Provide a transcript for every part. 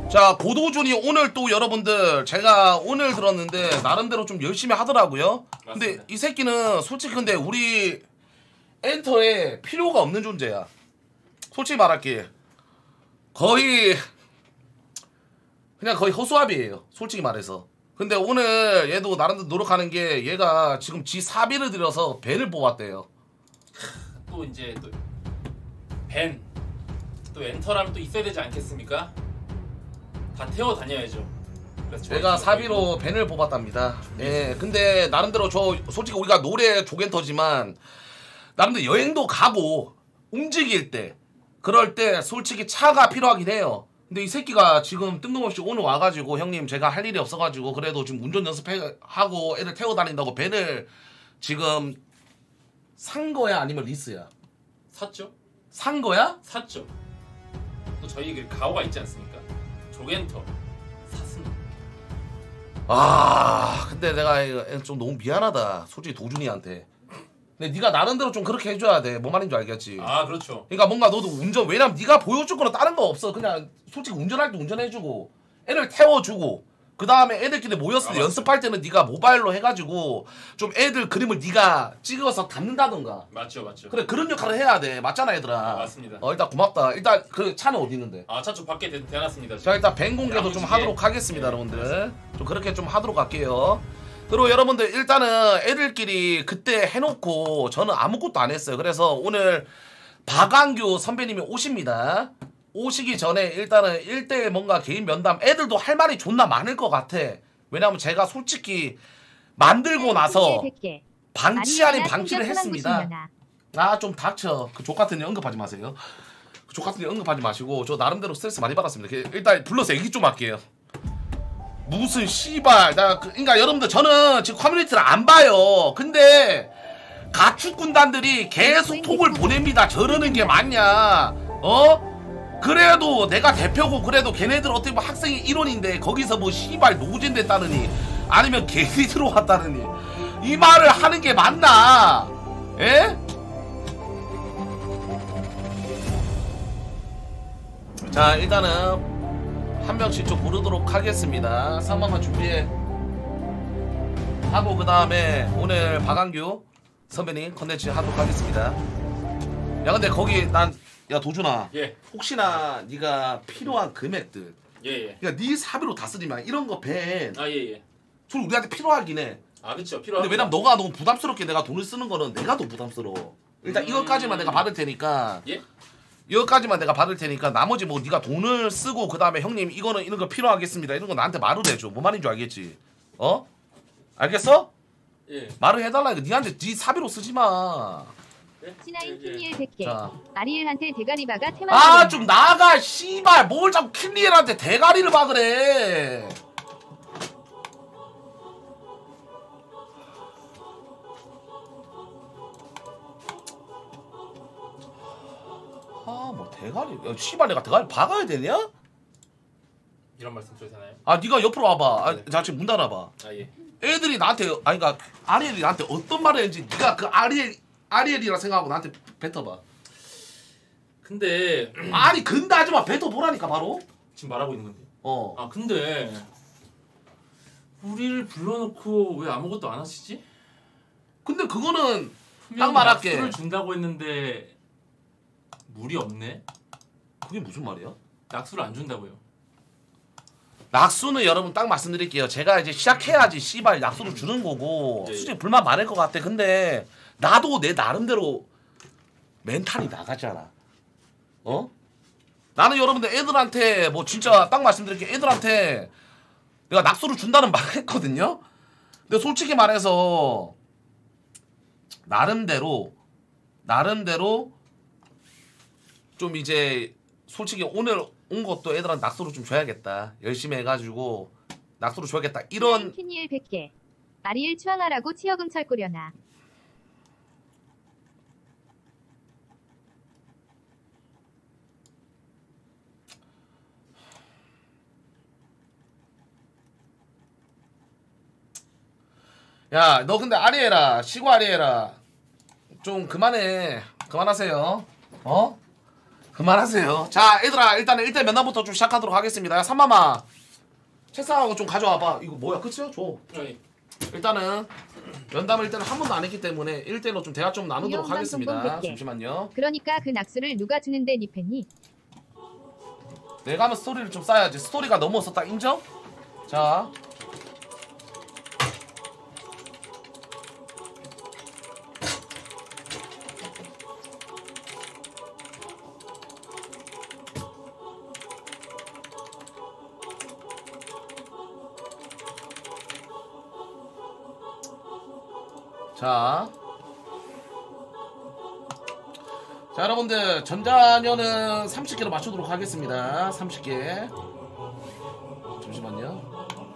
자, 고도준이 오늘 또 여러분들 제가 오늘 들었는데 나름대로 좀 열심히 하더라고요. 근데 맞습니다. 이 새끼는 솔직히 근데 우리 엔터에 필요가 없는 존재야. 솔직히 말할게. 거의 그냥 거의 허수아비예요. 솔직히 말해서. 근데 오늘 얘도 나름대로 노력하는 게 얘가 지금 지 사비를 들여서 벤을 뽑았대요. 또 이제 또 벤, 또 엔터라면 또 있어야 되지 않겠습니까? 다 태워 다녀야죠. 제가 사비로 벤을 뽑았답니다. 예, 근데 나름대로 저 솔직히 우리가 노래 조겐터지만 나름대로 여행도 가고 움직일 때 그럴 때 솔직히 차가 필요하긴 해요. 근데 이 새끼가 지금 뜬금없이 오늘 와가지고 형님 제가 할 일이 없어가지고 그래도 지금 운전 연습하고 애들 태워 다닌다고 벤을 지금 산 거야 아니면 리스야? 샀죠? 산 거야? 샀죠. 또 저희 그 가오가 있지 않습니까? 조겐터 샀습니다. 아 근데 내가 이거 좀 너무 미안하다 솔직히 도준이한테. 근데 네가 나름대로 좀 그렇게 해줘야 돼. 뭔 말인지 알겠지? 아 그렇죠. 그러니까 뭔가 너도 운전 왜냐면 네가 보여줄 거는 다른 거 없어. 그냥 솔직히 운전할 때 운전해주고 애를 태워주고 그 다음에 애들끼리 모였을 때 연습할 때는 네가 모바일로 해가지고 좀 애들 그림을 네가 찍어서 담는다던가. 맞죠 맞죠. 그래 그런 역할을 해야 돼. 맞잖아 얘들아. 아, 맞습니다. 일단 고맙다. 일단 그 차는 어디 있는데? 아 차 쪽 밖에 대놨습니다. 자 일단 벤 공개도 좀 하도록 하겠습니다 여러분들. 좀 그렇게 좀 하도록 할게요. 그리고 여러분들 일단은 애들끼리 그때 해놓고 저는 아무것도 안 했어요. 그래서 오늘 박완규 선배님이 오십니다. 오시기 전에 일단은 1대1 뭔가 개인 면담 애들도 할 말이 존나 많을 것 같아. 왜냐면 제가 솔직히 만들고 나서 방치 아닌 방치를 했습니다. 아 좀 닥쳐. 그 족같은 애 언급하지 마세요. 그 족같은 애 언급하지 마시고 저 나름대로 스트레스 많이 받았습니다. 일단 불러서 얘기 좀 할게요. 무슨 씨발 그러니까 여러분들 저는 지금 커뮤니티를 안 봐요. 근데 가축 군단들이 계속 톡을 보냅니다. 저러는 게 맞냐? 그래도 내가 대표고 그래도 걔네들 어떻게 보면 학생이 일원인데 거기서 뭐 씨발 노잼 됐다느니 아니면 개이 들어왔다느니 이 말을 하는 게 맞나? 에? 자 일단은 한 명씩 좀 부르도록 하겠습니다. 상황만 준비해 하고 그 다음에 오늘 박완규 선배님 컨텐츠 하도록 하겠습니다. 야 근데 거기 야 도준아 예. 혹시나 네가 필요한 금액들 예예. 그러니까 네 사비로 다 쓰지 마. 이런 거 벤 아 예예. 솔직히 우리한테 필요하긴 해. 아 그쵸 필요한. 근데 왜냐면 너가 너무 부담스럽게 내가 돈을 쓰는 거는 내가 더 부담스러워. 일단 이것까지만 내가 받을 테니까 예? 이것까지만 내가 받을 테니까 나머지 뭐 네가 돈을 쓰고 그 다음에 형님 이거는 이런 거 필요하겠습니다 이런 거 나한테 말을 해줘. 뭔 말인 줄 알겠지? 알겠어? 예. 말을 해달라니까. 니한테 네 사비로 쓰지 마. C9 킴리엘 100개. 자. 아리엘한테 대가리 박아 테마. 아 좀 나가 씨발 뭘 자꾸 킴리엘한테 대가리를 박으래. 아 뭐 대가리 야 씨발 내가 대가리 박아야 되냐? 이런 말씀 줘도 되나요? 아 네가 옆으로 와봐. 네. 자 지금 문 닫아봐. 아 예. 애들이 나한테 아니 그니까 아리엘이 나한테 어떤 말을 했는지 네가 그 아리엘이라 생각하고 나한테 뱉어봐. 근데 아니 근데 하지마 뱉어보라니까 바로. 지금 말하고 있는 건데. 어. 아 근데 우리를 불러놓고 왜 아무것도 안 하시지? 근데 그거는 딱 분명히 말할게. 약수를 준다고 했는데 물이 없네. 그게 무슨 말이야? 약수를 안 준다고요. 낙수는 여러분 딱 말씀드릴게요. 제가 이제 시작해야지 씨발 낙수를 주는 거고 예, 예. 솔직히 불만 많을 것 같아. 근데 나도 내 나름대로 멘탈이 나가잖아. 나는 여러분들 애들한테 뭐 진짜 딱 말씀드릴게요. 애들한테 내가 낙수를 준다는 말 했거든요. 근데 솔직히 말해서 나름대로 좀 이제 솔직히 오늘 온 것도 애들한테 낙수로 좀 줘야겠다. 열심히 해가지고 낙수로 줘야겠다. 이런 킴리엘 100개. 아리엘 추앙하라고 치여금 철꾸려나. 야, 너 근데 아리에라, 시고 아리에라. 좀 그만해. 그만하세요. 그만하세요. 자, 얘들아 일단은 1대 면담부터 좀 시작하도록 하겠습니다. 삼마마 책상하고 좀 가져와봐. 이거 뭐야? 끝이야? 줘. 일단은 면담을 일단은 한 번도 안 했기 때문에 1대1로 좀 대화 좀 나누도록 이영감 하겠습니다. 성공 100개. 잠시만요. 그러니까 그 낙수를 누가 주는데 니 팬이? 내가 하면 스토리를 좀 쌓아야지. 스토리가 넘어섰다 인정? 자, 자, 여러분들 전자녀는 30개로 맞추도록 하겠습니다. 30개. 잠시만요.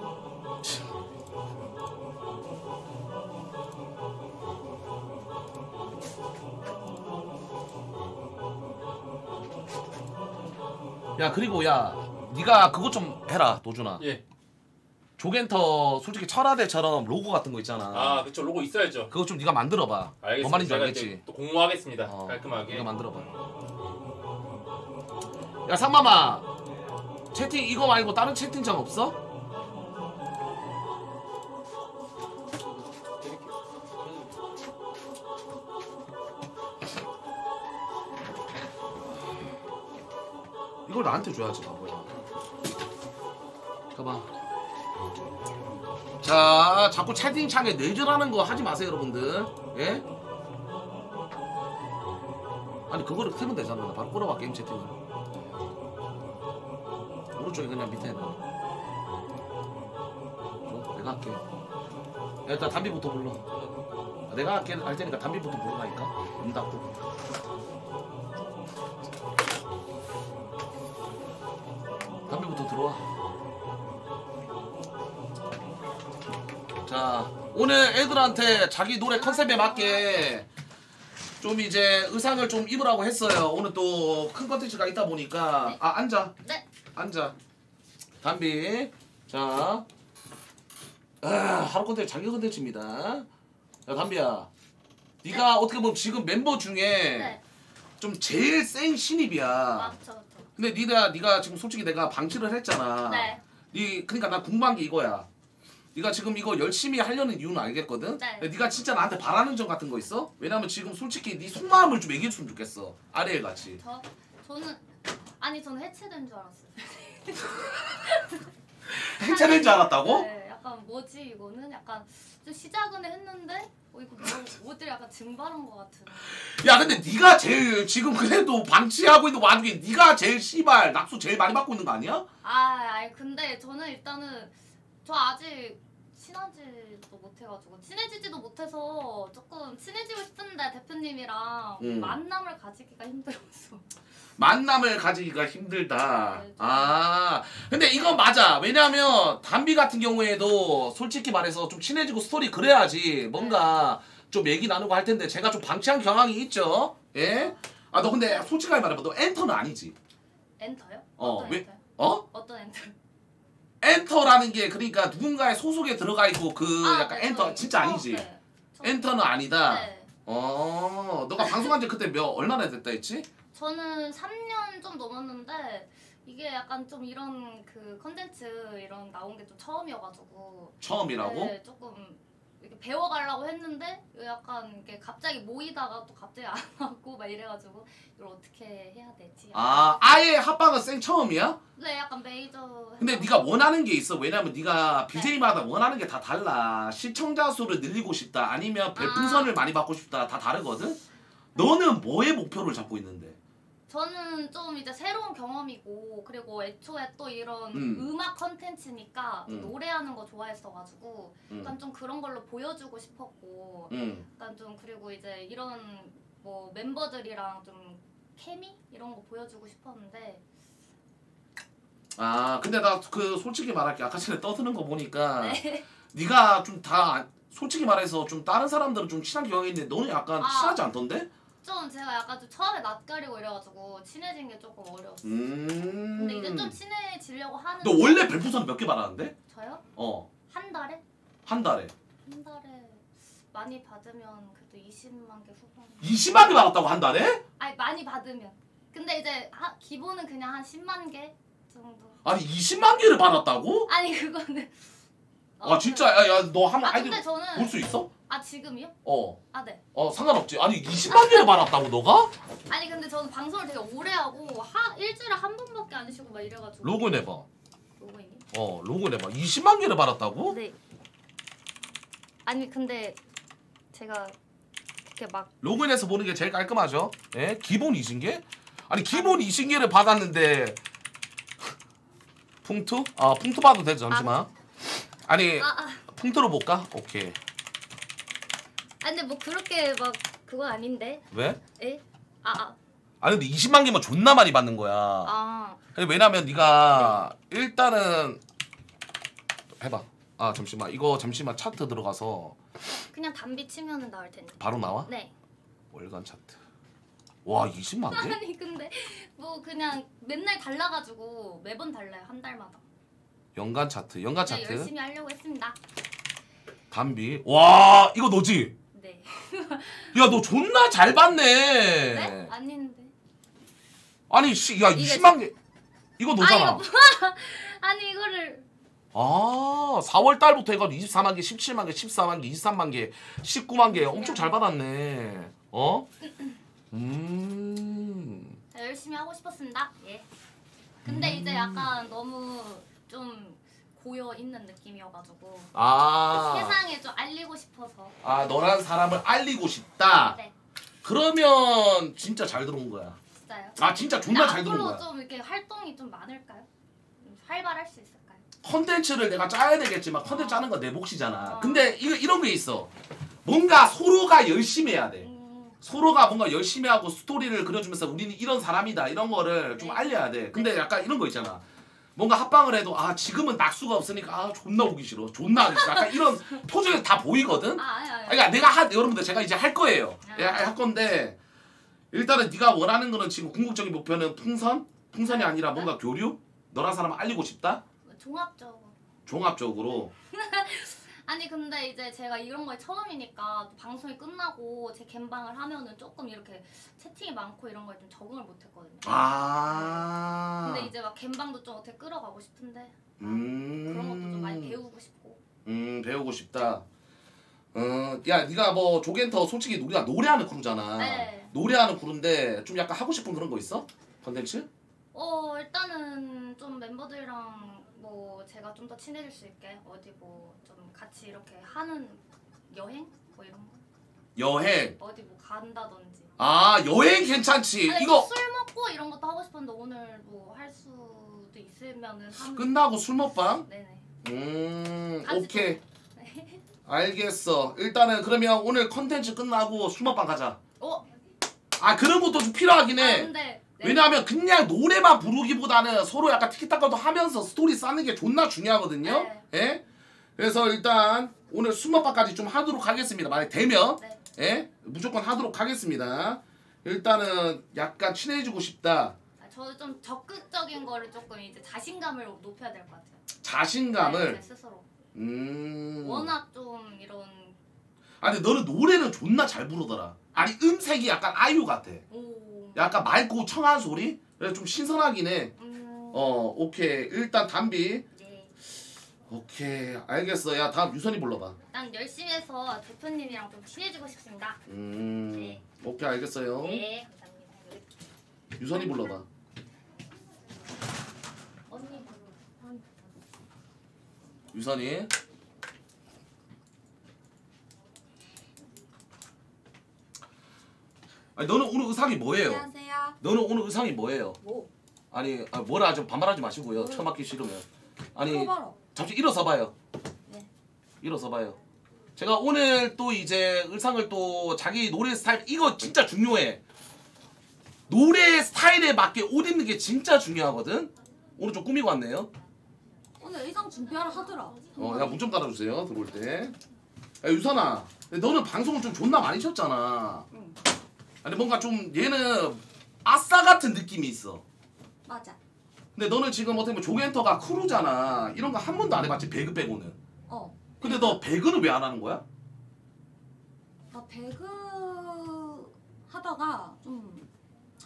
야, 그리고 야, 네가 그것 좀 해라, 도준아. 예. 조겐터 솔직히 철화대처럼 로고 같은 거 있잖아. 아 그쵸, 로고 있어야죠. 그거 좀 네가 만들어봐. 알겠습니다. 뭔 말인지 제가 알겠지? 이제 또 공모하겠습니다. 어, 깔끔하게. 네가 만들어봐. 야, 상마마 채팅 이거 말고 다른 채팅창 없어? 이걸 나한테 줘야지, 바보야. 가봐. 자, 자꾸 채팅창에 내절하는 거 하지 마세요, 여러분들. 예? 아니, 그거를 틀면 되잖아. 나 바로 끌어봐, 게임 채팅을. 오른쪽에 그냥 밑에 놔. 내가 할게. 야, 일단 담비부터 불러. 내가 할게, 할 테니까 담비부터 부르라니까. 문 닫고. 담비부터 들어와. 자, 오늘 애들한테 자기 노래 컨셉에 맞게 좀 이제 의상을 좀 입으라고 했어요. 오늘 또 큰 컨텐츠가 있다 보니까. 네. 아, 앉아. 네. 앉아. 담비. 자, 하루 컨텐츠 자기 컨텐츠입니다. 야, 담비야. 네가 어떻게 보면 지금 멤버 중에 네. 좀 제일 센 신입이야. 맞죠. 근데 네가 지금 솔직히 내가 방치를 했잖아. 네. 그러니까 나 궁금한 게 이거야. 네가 지금 이거 열심히 하려는 이유는 알겠거든? 네. 근데 네가 진짜 나한테 바라는 점 같은 거 있어? 왜냐면 지금 솔직히 네 속마음을 좀 얘기했으면 좋겠어. 아래에 같이. 저는 해체된 줄 알았어요. 해체된 줄 알았다고? 네, 약간 뭐지 이거는 약간 좀 시작은 했는데 이거 뭐들 약간 증발한 것 같은. 야, 근데 네가 제일 지금 그래도 방치하고 있는 와중에 네가 제일 씨발 낙수 제일 많이 받고 있는 거 아니야? 아니 근데 저는 일단은 저 아직 친하지도 못해가지고 친해지지도 못해서 조금 친해지고 싶은데 대표님이랑 만남을 가지기가 힘들어서. 만남을 가지기가 힘들다. 네, 아, 근데 이건 맞아. 왜냐면 담비 같은 경우에도 솔직히 말해서 좀 친해지고 스토리 그래야지 뭔가 좀 얘기 나누고 할 텐데 제가 좀 방치한 경향이 있죠. 예? 아, 너 근데 솔직하게 말해봐. 너 엔터는 아니지? 엔터요? 어, 어떤 왜? 엔터요? 어? 어떤 엔터? 엔터라는 게 그러니까 누군가의 소속에 들어가 있고 그 약간 네, 엔터 저희 진짜 아니지? 네. 엔터는 아니다. 네. 너가 방송한 지 그때 얼마나 됐다 했지? 저는 3년 좀 넘었는데 이게 약간 좀 이런 그 컨텐츠 이런 나온 게 좀 처음이어가지고 처음이라고? 네, 조금 이렇게 배워가려고 했는데 약간 이게 갑자기 모이다가 또 갑자기 안 하고 막 이래가지고 이걸 어떻게 해야 되지? 아, 아예 합방은 생 처음이야? 네, 약간 메이저. 근데 네가 원하는 게 있어. 왜냐면 네가 BJ마다 원하는 게 다 달라. 시청자 수를 늘리고 싶다. 아니면 별풍선을 많이 받고 싶다. 다 다르거든? 너는 뭐의 목표를 잡고 있는데? 저는 좀 이제 새로운 경험이고 그리고 애초에 또 이런 음악 컨텐츠니까 노래하는 거 좋아했어가지고 약간 좀 그런 걸로 보여주고 싶었고 약간 좀 그리고 이제 이런 뭐 멤버들이랑 좀 케미 이런 거 보여주고 싶었는데. 아, 근데 나 그 솔직히 말할게. 아까 전에 떠드는 거 보니까 네. 네가 좀 다 솔직히 말해서 좀 다른 사람들은 좀 친한 경향이 있는데 너는 약간 친하지 않던데? 좀 제가 약간 좀 처음에 낯가리고 이래가지고 친해진 게 조금 어려웠어요. 근데 이제 좀 친해지려고 하는. 너 원래 별풍선 몇 개 받았는데? 저요? 한 달에? 한 달에. 한 달에 많이 받으면 그래도 20만 개 후반. 20만 개 받았다고 한 달에? 아니 많이 받으면. 근데 이제 기본은 그냥 한 10만 개 정도. 아니 20만 개를 받았다고? 아니 그거는. 아 진짜 야 너 한번 아이디 근데 저는 볼 수 있어? 지금이요? 네. 네. 상관없지. 아니 20만 개를 받았다고 너가? 아니 근데 저는 방송을 되게 오래 하고 일주일에 한 번밖에 안 쉬고 막 이래가지고. 로그인 해봐. 로그인이? 로그인 해봐. 20만 개를 받았다고? 네. 아니 근데 제가 그렇게 막 로그인해서 보는 게 제일 깔끔하죠. 예? 기본 20개? 아니 기본 20개를 받았는데 풍투? 풍투 봐도 되죠. 잠시만. 아니 풍투로 볼까? 오케이. 아니 근데 뭐 그렇게 막 그건 아닌데. 왜? 에? 아니 근데 20만 개면 존나 많이 받는 거야. 왜냐면 네가 일단은 해봐. 잠시만. 이거 잠시만 차트 들어가서 그냥 담비 치면은 나올 텐데. 바로 나와? 네. 월간 차트. 와 20만 개? 아니 근데 뭐 그냥 맨날 달라가지고 매번 달라요. 한 달마다. 연간 차트. 연간 네, 차트. 열심히 하려고 했습니다. 담비. 와 이거 너지? 네. 야 너 존나 잘 받네. 네? 아닌데. 아니 야 20만 개. 이거 너잖아. 아니 이거를 4월 달부터 해가지고 24만 개, 17만 개, 14만 개, 23만 개, 19만 개 엄청 잘 받았네. 열심히 하고 싶었습니다. 예. 근데 이제 약간 너무 좀 고여 있는 느낌이어가지고 세상에 좀 알리고 싶어서. 너란 사람을 알리고 싶다. 네. 그러면 진짜 잘 들어온 거야. 진짜요? 진짜 존나 잘 들어온 거야. 앞으로 좀 이렇게 활동이 좀 많을까요? 활발할 수 있을까요? 컨텐츠를 내가 짜야 되겠지만 컨텐츠 짜는 건 내 몫이잖아. 근데 이런 게 있어. 뭔가 서로가 열심히 해야 돼. 서로가 뭔가 열심히 하고 스토리를 그려주면서 우리는 이런 사람이다 이런 거를 좀 알려야 돼. 근데 약간 이런 거 있잖아. 뭔가 합방을 해도 지금은 낙수가 없으니까 존나 오기 싫어. 존나 하기 싫어. 약간 이런 표정이 다 보이거든. 그러니까 내가 여러분들 제가 이제 할 거예요. 할 건데 일단은 네가 원하는 거는 지금 궁극적인 목표는 풍선이 아니라 뭔가 교류? 너란 사람을 알리고 싶다? 종합적으로. 아니 근데 이제 제가 이런 거에 처음이니까 방송이 끝나고 제 갬방을 하면은 조금 이렇게 채팅이 많고 이런 거에 좀 적응을 못했거든요. 근데 이제 막 갬방도 좀 어떻게 끌어가고 싶은데 그런 것도 좀 많이 배우고 싶고. 배우고 싶다. 야 네가 뭐 조겐터 솔직히 우리가 노래하는 크루잖아. 네. 노래하는 크루인데 좀 약간 하고 싶은 그런 거 있어? 컨텐츠? 일단은 좀 멤버들이랑 뭐 제가 좀 더 친해질 수 있게 어디 뭐 좀 같이 이렇게 하는 여행 뭐 이런 거. 여행. 어디 뭐 간다든지. 여행 괜찮지. 아니, 이거 술 먹고 이런 것도 하고 싶었는데 오늘 뭐 할 수도 있으면은 끝나고 술 먹방? 네네. 오케이. 네. 알겠어. 일단은 그러면 오늘 컨텐츠 끝나고 술 먹방 가자. 그런 것도 좀 필요하긴 해. 근데 왜냐하면 그냥 노래만 부르기보다는 서로 약간 티키타카도 하면서 스토리 쌓는 게 존나 중요하거든요. 예? 그래서 일단 오늘 술 먹방까지 좀 하도록 하겠습니다. 만약 되면 예? 무조건 하도록 하겠습니다. 일단은 약간 친해지고 싶다. 저도 좀 적극적인 거를 조금 이제 자신감을 높여야 될 것 같아요. 자신감을? 제 스스로. 워낙 좀 이런. 근데 너는 노래는 존나 잘 부르더라. 아니 음색이 약간 아이유 같아. 약간 맑고 청한 소리? 그래서 좀 신선하긴 해. 오케이. 일단 담비. 네. 오케이. 알겠어. 야 다음 유선이 불러봐. 난 열심히 해서 대표님이랑 좀 친해지고 싶습니다. 네. 오케이 알겠어요. 네 감사합니다. 유선이 불러봐. 언니 유선이. 아니 너는 오늘 의상이 뭐예요? 안녕하세요. 너는 오늘 의상이 뭐예요? 뭐? 아니 뭐라 좀 반말하지 마시고요. 처맞기 싫으면. 아니 봐라. 잠시 일어서 봐요. 네. 일어서 봐요. 제가 오늘 또 이제 의상을 또 자기 노래 스타일 이거 진짜 중요해. 노래 스타일에 맞게 옷 입는 게 진짜 중요하거든. 오늘 좀 꾸미고 왔네요. 오늘 의상 준비하라 하더라. 야 문 좀 닫아주세요 들어올 때. 야 유선아, 너는 방송을 좀 존나 많이 쳤잖아. 응. 아니 뭔가 좀 얘는 아싸 같은 느낌이 있어. 맞아. 근데 너는 지금 어떻게 보면 조겐터가 크루잖아. 이런 거 한 번도 안 해봤지 배그 빼고는. 근데 너 배그는 왜 안 하는 거야? 나 배그 하다가 좀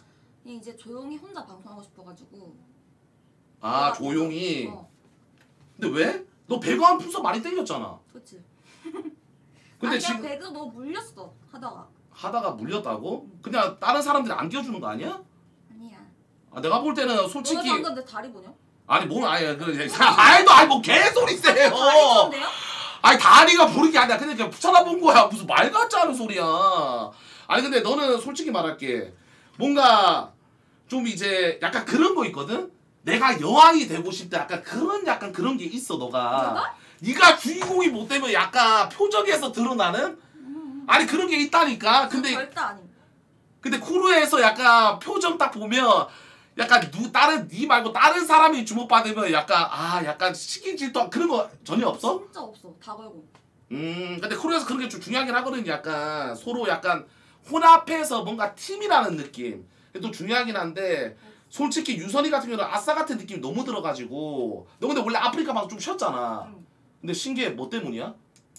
이제 조용히 혼자 방송하고 싶어가지고. 아 조용히. 어, 근데 왜? 너 배가 풍선 많이 땡겼잖아. 그치. 근데 아니, 지금 배그 뭐 물렸어 하다가. 하다가 물렸다고? 그냥 다른 사람들이 안 끼워주는 거 아니야? 아니야. 아, 내가 볼 때는 너 솔직히 방금 내 다리 보냐? 아니 뭐 아니 그 아니 뭐 개소리세요. 다리던데요? 아니 다리가 부른 게 아니야. 근데 그냥 쳐다본 거야. 무슨 말 같지 않은 소리야. 아니 근데 너는 솔직히 말할게. 뭔가 좀 이제 약간 그런 거 있거든. 내가 여왕이 되고 싶다. 약간 그런 게 있어 너가. 네가 주인공이 못 되면 약간 표정에서 드러나는. 아니 그런 게 있다니까. 근데 절대 아닙니다. 근데 쿠루에서 약간 표정 딱 보면 약간 네 말고 다른 사람이 주목받으면 약간 시기 질투 그런 거 전혀 없어? 진짜 없어. 다 걸고. 근데 쿠루에서 그런 게 좀 중요하긴 하거든. 약간 서로 약간 혼합해서 뭔가 팀이라는 느낌. 또 중요하긴 한데 솔직히 유선이 같은 경우는 아싸 같은 느낌이 너무 들어가지고 너 근데 원래 아프리카 방송 좀 쉬었잖아. 응. 근데 신기해 뭐 때문이야?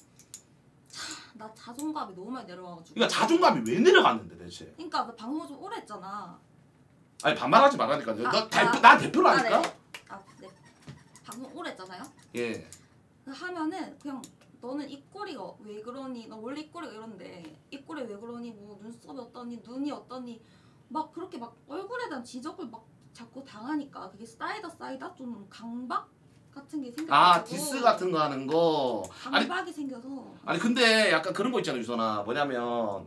나 자존감이 너무 많이 내려와가지고. 그러니까 자존감이 왜 내려갔는데 대체? 그러니까 나 방송 좀 오래 했잖아. 아니 반말하지 말라니까. 아, 나 대표라니까. 네. 아, 네. 방송 오래 했잖아요. 예. 하면은 그냥 너는 입꼬리가 왜 그러니? 나 원래 입꼬리가 이런데 입꼬리 왜 그러니? 뭐 눈썹이 어떠니? 눈이 어떠니? 막 그렇게 막 얼굴에 대한 지적을 막 자꾸 당하니까 그게 쌓이다 좀 강박 같은 게 생겨가지고. 아 디스 같은 거 하는 거. 강박이 생겨서. 아니 근데 약간 그런 거 있잖아 유선아. 뭐냐면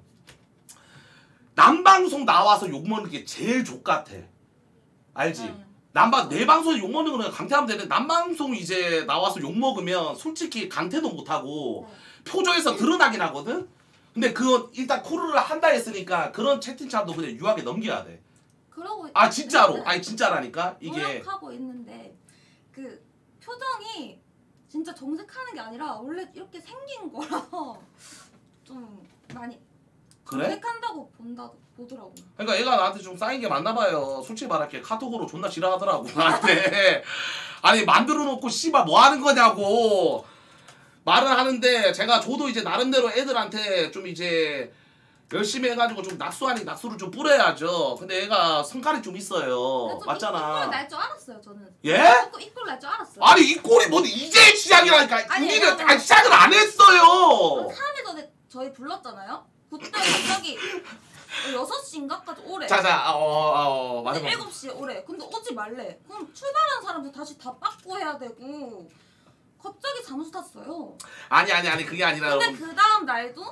남방송 나와서 욕먹는 게 제일 족같아. 알지? 내 방송에 욕먹는 거는 강퇴하면 되는데 남방송 이제 나와서 욕먹으면 솔직히 강퇴도 못하고 표정에서 드러나긴 하거든? 근데 그거 일단 코르를 한다 했으니까 그런 채팅창도 그냥 유하게 넘겨야 돼. 그러고. 아 진짜로. 있는데, 아니 진짜라니까 이게. 노력하고 있는데 그 표정이 진짜 정색하는 게 아니라 원래 이렇게 생긴 거라서 좀 많이 그래? 정색한다고 보더라고. 그러니까 얘가 나한테 좀 쌓인 게 많나 봐요. 솔직히 말할게. 카톡으로 존나 지랄하더라고 나한테. 아니 만들어 놓고 씨발 뭐 하는 거냐고 말을 하는데 제가 저도 이제 나름대로 애들한테 좀 이제 열심히 해가지고 좀 낙수 아닌 낙수를 좀 뿌려야죠. 근데 얘가 성깔이 좀 있어요. 맞잖아. 이꼴 날 줄 알았어요 저는. 예? 이꼴 날 줄 알았어요. 아니 이 꼴이 뭔데 이제 시작이라니까. 아니, 우리는 왜냐면- 시작을 안 했어요. 3일 전에 저희 불렀잖아요. 그때 갑자기 6시인가까지 오래. 자자 맞아. 7시에 오래. 근데 오지 말래. 그럼 출발한 사람들 다시 다 빠꾸 해야 되고 갑자기 잠수 탔어요. 아니 그게 아니라 근데 여러분. 그 다음 날도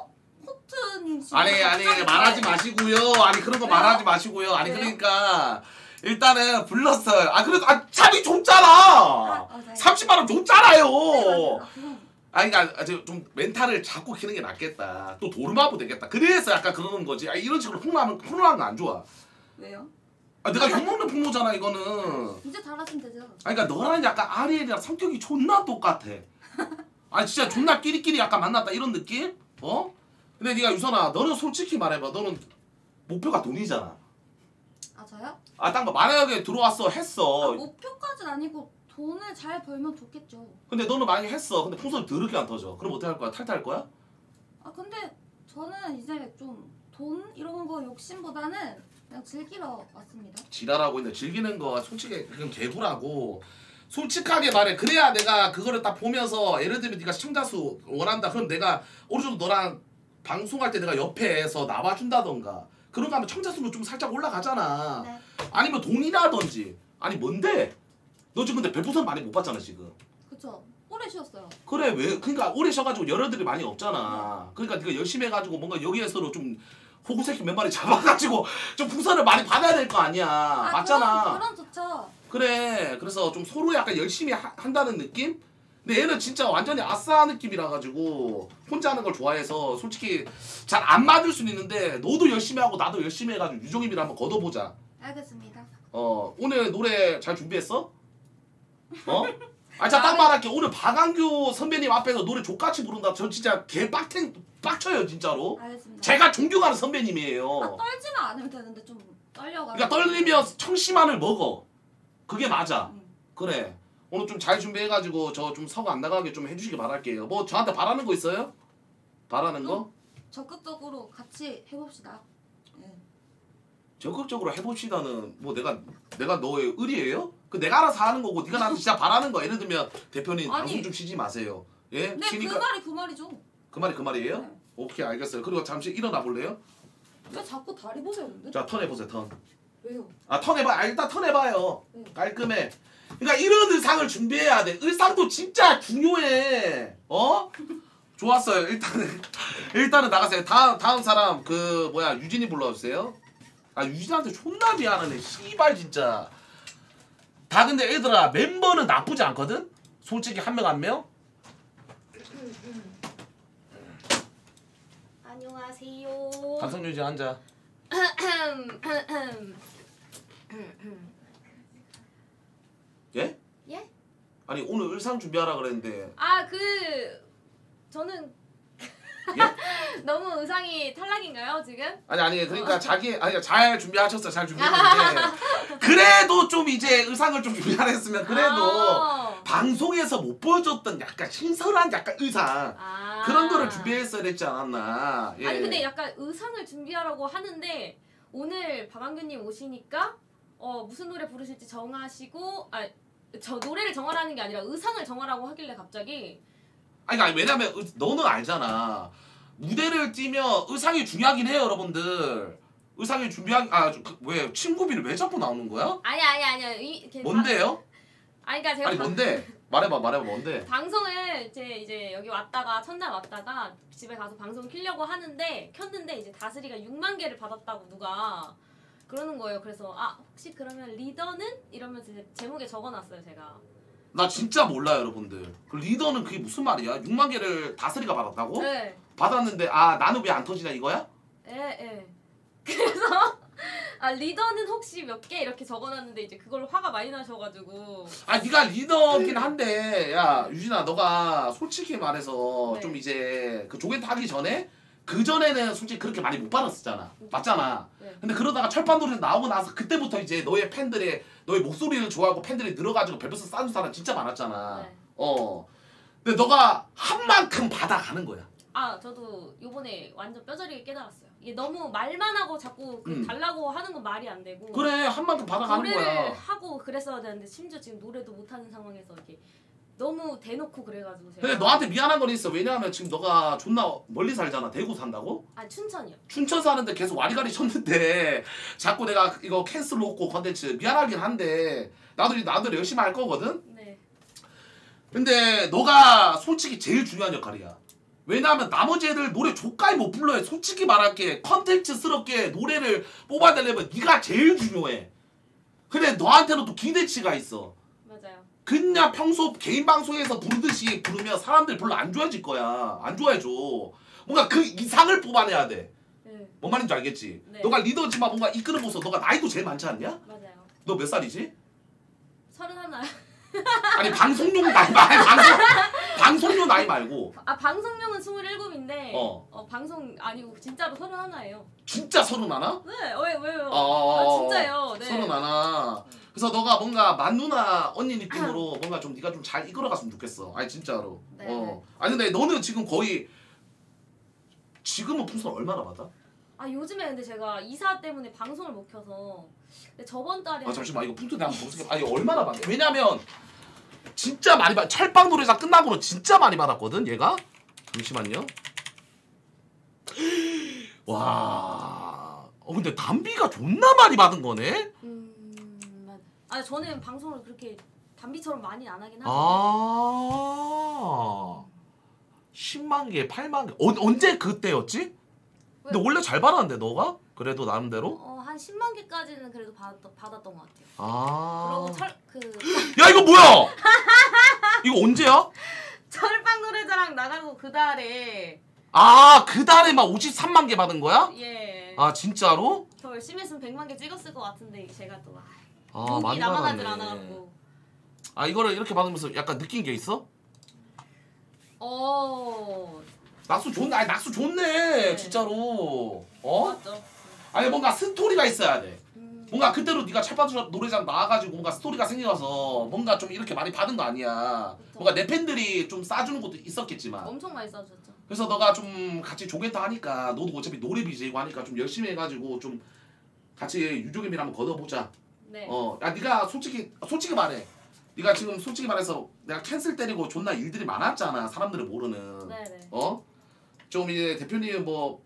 코트님 집에 아니 갑자기 말하지 가요. 마시고요. 아니 그런 거 왜요? 말하지 마시고요. 아니 왜요? 그러니까 일단은 불렀어요. 아 그래도 잠이 줬잖아. 맞아요. 30만 원 네, 줬잖아요. 맞아요. 아니 그러니까 좀 멘탈을 잡고 키는 게 낫겠다. 또 도르마부 되겠다. 그래서 약간 그러는 거지. 아, 이런 식으로 폭로하는 거 안 좋아. 왜요? 아, 내가 욕먹는 폭로잖아 이거는. 이제 잘하시면 되죠. 아니 그러니까 너랑 약간 아리엘이랑 성격이 존나 똑같아. 아니 진짜 존나 끼리끼리 약간 만났다 이런 느낌? 어? 근데 네가 유선아 너는 솔직히 말해봐. 너는 목표가 돈이잖아. 아 저요? 아 딱 만약에 들어왔어 했어. 목표까지는 아니고 돈을 잘 벌면 좋겠죠. 근데 너는 많이 했어. 근데 풍선이 더럽게 안 터져. 그럼 어떻게 할 거야? 탈퇴할 거야? 아 근데 저는 이제 좀 돈 이런 거 욕심보다는 그냥 즐기러 왔습니다. 지랄하고 있는데 즐기는 거 솔직히 그건 개구라고. 솔직하게 말해. 그래야 내가 그거를 딱 보면서 예를 들면 네가 시청자 수 원한다. 그럼 내가 어느 정도 너랑 방송할 때 내가 옆에서 나와준다던가 그런 거 하면 청자 수도 좀 살짝 올라가잖아. 네. 아니면 돈이라든지. 아니 뭔데? 너 지금 근데 별풍선 많이 못 받잖아 지금. 그쵸. 오래 쉬었어요. 그래 왜? 그러니까 오래 쉬어가지고 여러들이 많이 없잖아. 그러니까 네가 열심히 해가지고 뭔가 여기에서로 좀 호구새끼 몇 마리 잡아가지고 좀 풍선을 많이 받아야 될 거 아니야. 맞잖아. 그럼 좋죠. 그래. 그래서 좀 서로 약간 열심히 한다는 느낌? 근데 얘는 진짜 완전히 아싸 느낌이라 가지고 혼자 하는 걸 좋아해서 솔직히 잘 안 맞을 수는 있는데 너도 열심히 하고 나도 열심히 해가지고 유종임이랑 한번 걷어보자. 알겠습니다. 오늘 노래 잘 준비했어? 어? 아, 자, 딱 말할게. 오늘 박완규 선배님 앞에서 노래 족같이 부른다. 저 진짜 빡쳐요, 진짜로. 알겠습니다. 제가 존경하는 선배님이에요. 떨지만 않으면 되는데 좀 떨려가지고. 그러니까 떨리면 청심환을 먹어. 그게 맞아. 응. 그래. 오늘 좀 잘 준비해가지고 저 좀 서거 안 나가게 좀 해주시기 바랄게요. 뭐 저한테 바라는 거 있어요? 바라는 거? 적극적으로 같이 해봅시다. 네. 적극적으로 해봅시다는 뭐 내가 너의 의리예요? 그 내가 알아서 하는 거고 네가 나한테 진짜 바라는 거. 예를 들면 대표님 아니. 방송 좀 쉬지 마세요. 예? 네, 쉬니까 그 말이죠. 그 말이에요? 네. 오케이 알겠어요. 그리고 잠시 일어나 볼래요? 왜 자꾸 다리 보세요, 근데? 자 턴 해보세요 턴. 왜요? 아 턴 해봐. 일단 턴 해봐요. 네. 깔끔해. 그러니까 이런 의상을 준비해야 돼. 의상도 진짜 중요해. 어? 좋았어요. 일단은 나가세요. 다음 사람 그 뭐야 유진이 불러주세요. 아 유진한테 존나 미안하네. 씨발 진짜. 다 근데 얘들아 멤버는 나쁘지 않거든. 솔직히 한 명 한 명. 안녕하세요. 감성 유지 앉아. 예? 예? 아니 오늘 의상 준비하라 그랬는데. 아, 저는 예? 너무 의상이 탈락인가요, 지금? 아니 그러니까 아니 잘 준비하셨어. 잘 준비했는데 그래도 좀 이제 의상을 좀 준비하랬으면 그래도 방송에서 못 보여줬던 약간 신선한 약간 의상 그런 거를 준비했어야 됐지 않았나. 예. 아니 근데 약간 의상을 준비하라고 하는데 오늘 박완규님 오시니까 무슨 노래 부르실지 정하시고 저 노래를 정하라는 게 아니라 의상을 정하라고 하길래 갑자기 아니 왜냐면 너는 알잖아. 무대를 뛰면 의상이 중요하긴 해요, 여러분들. 의상이 왜 친구비를 왜 자꾸 나오는 거야? 아니 뭔데요? 그러니까 제가 아니 뭔데? 말해봐 뭔데? 방송을 이제 여기 왔다가 첫날 왔다가 집에 가서 방송 키려고 켰는데 이제 다스리가 6만 개를 받았다고 누가 그러는 거예요. 그래서 혹시 그러면 리더는? 이러면서 제목에 적어놨어요 제가. 나 진짜 몰라요, 여러분들. 그 리더는 그게 무슨 말이야? 6만 개를 다스리가 받았다고? 네. 받았는데 나는 왜 안 터지냐 이거야? 예. 그래서 리더는 혹시 몇 개 이렇게 적어놨는데 이제 그걸 화가 많이 나셔가지고. 네가 리더긴 한데 야 유진아 너가 솔직히 말해서 네. 좀 이제 그 조겐트 하기 전에 그 전에는 솔직히 그렇게 많이 못 받았었잖아. 맞잖아. 네. 근데 그러다가 철판돌이 나오고 나서 그때부터 이제 너의 목소리를 좋아하고 팬들이 늘어가지고 벨벳을 쌓는 사람 진짜 많았잖아. 네. 근데 너가 한 만큼 받아가는 거야. 저도 요번에 완전 뼈저리게 깨달았어요. 이게 너무 말만 하고 자꾸 달라고 하는 건 말이 안 되고. 그래 한 만큼 받아가는 노래를 거야. 하고 그랬어야 되는데 심지어 지금 노래도 못하는 상황에서 이렇게 너무 대놓고 그래가지고 제가. 근데 너한테 미안한 건 있어. 왜냐하면 지금 너가 존나 멀리 살잖아. 대구 산다고? 춘천이요. 춘천 사는데 계속 와리가리 쳤는데 자꾸 내가 이거 캔슬 놓고 컨텐츠 미안하긴 한데 나도 열심히 할 거거든? 네. 근데 너가 솔직히 제일 중요한 역할이야. 왜냐하면 나머지 애들 노래 족까이 못 불러요. 솔직히 말할게. 컨텐츠스럽게 노래를 뽑아내려면 네가 제일 중요해. 근데 너한테는 또 기대치가 있어. 맞아요. 그냥 평소 개인 방송에서 부르듯이 부르면 사람들 별로 안 좋아해질 거야. 안 좋아해줘. 뭔가 그 이상을 뽑아내야 돼. 네. 뭔 말인지 알겠지? 네. 너가 리더지만 뭔가 이끄는 모습. 너가 나이도 제일 많지 않냐? 맞아요. 너 몇 살이지? 31. 아니 방송용 나이 방송용 나이 말고 방송용은 27인데 어. 방송 아니고 진짜로 31예요. 진짜 31? 네. 왜요? 진짜요. 네. 31. 그래서 너가 뭔가 만누나 언니 느낌으로 뭔가 좀 네가 좀 잘 이끌어갔으면 좋겠어. 아니 진짜로. 네. 아니 근데 너는 지금 거의 지금은 풍선 얼마나 받아? 요즘에 근데 제가 이사 때문에 방송을 못 켜서 근데 저번 달에 잠시만 이거 풍선 내가 한번 보겠습니다. 얼마나 받아? 왜냐면 진짜 많이 받. 철빵 노래장 끝나고는 진짜 많이 받았거든 얘가. 잠시만요. 와. 근데 담비가 존나 많이 받은 거네. 맞아. 저는 방송을 그렇게 담비처럼 많이 안 하긴 하는데. 10만 개, 8만 개. 언제 그때였지? 근데 원래 잘 받았는데 너가? 그래도 나름대로? 한 10만 개까지는 그래도 받았던 것 같아요. 그리고 야 이거 뭐야? 이거 언제야? 철빵 노래자랑 나가고 그 달에 그 달에 막 53만 개 받은 거야? 예. 진짜로? 더 열심히 했으면 100만 개 찍었을 것 같은데 제가 또 많이 목이 남아가질 받았네. 않아갖고. 이거를 이렇게 받으면서 약간 느낀 게 있어? 낙수 좋네. 낙수 좋네. 네. 진짜로. 맞죠. 아니 뭔가 스토리가 있어야 돼. 뭔가 그때로 네가 철판도 노래장 나와가지고 뭔가 스토리가 생겨서 뭔가 좀 이렇게 많이 받은 거 아니야. 그쵸. 뭔가 내 팬들이 좀 싸주는 것도 있었겠지만. 엄청 많이 싸주셨죠. 그래서 너가 좀 같이 조개타 하니까 너도 어차피 노래 BJ고 하니까 좀 열심히 해가지고 좀 같이 유종임이랑 한번 걷어보자. 네. 야 네가 솔직히 말해. 네가 지금 솔직히 말해서 내가 캔슬 때리고 존나 일들이 많았잖아. 사람들이 모르는. 네네. 좀 이제 대표님 뭐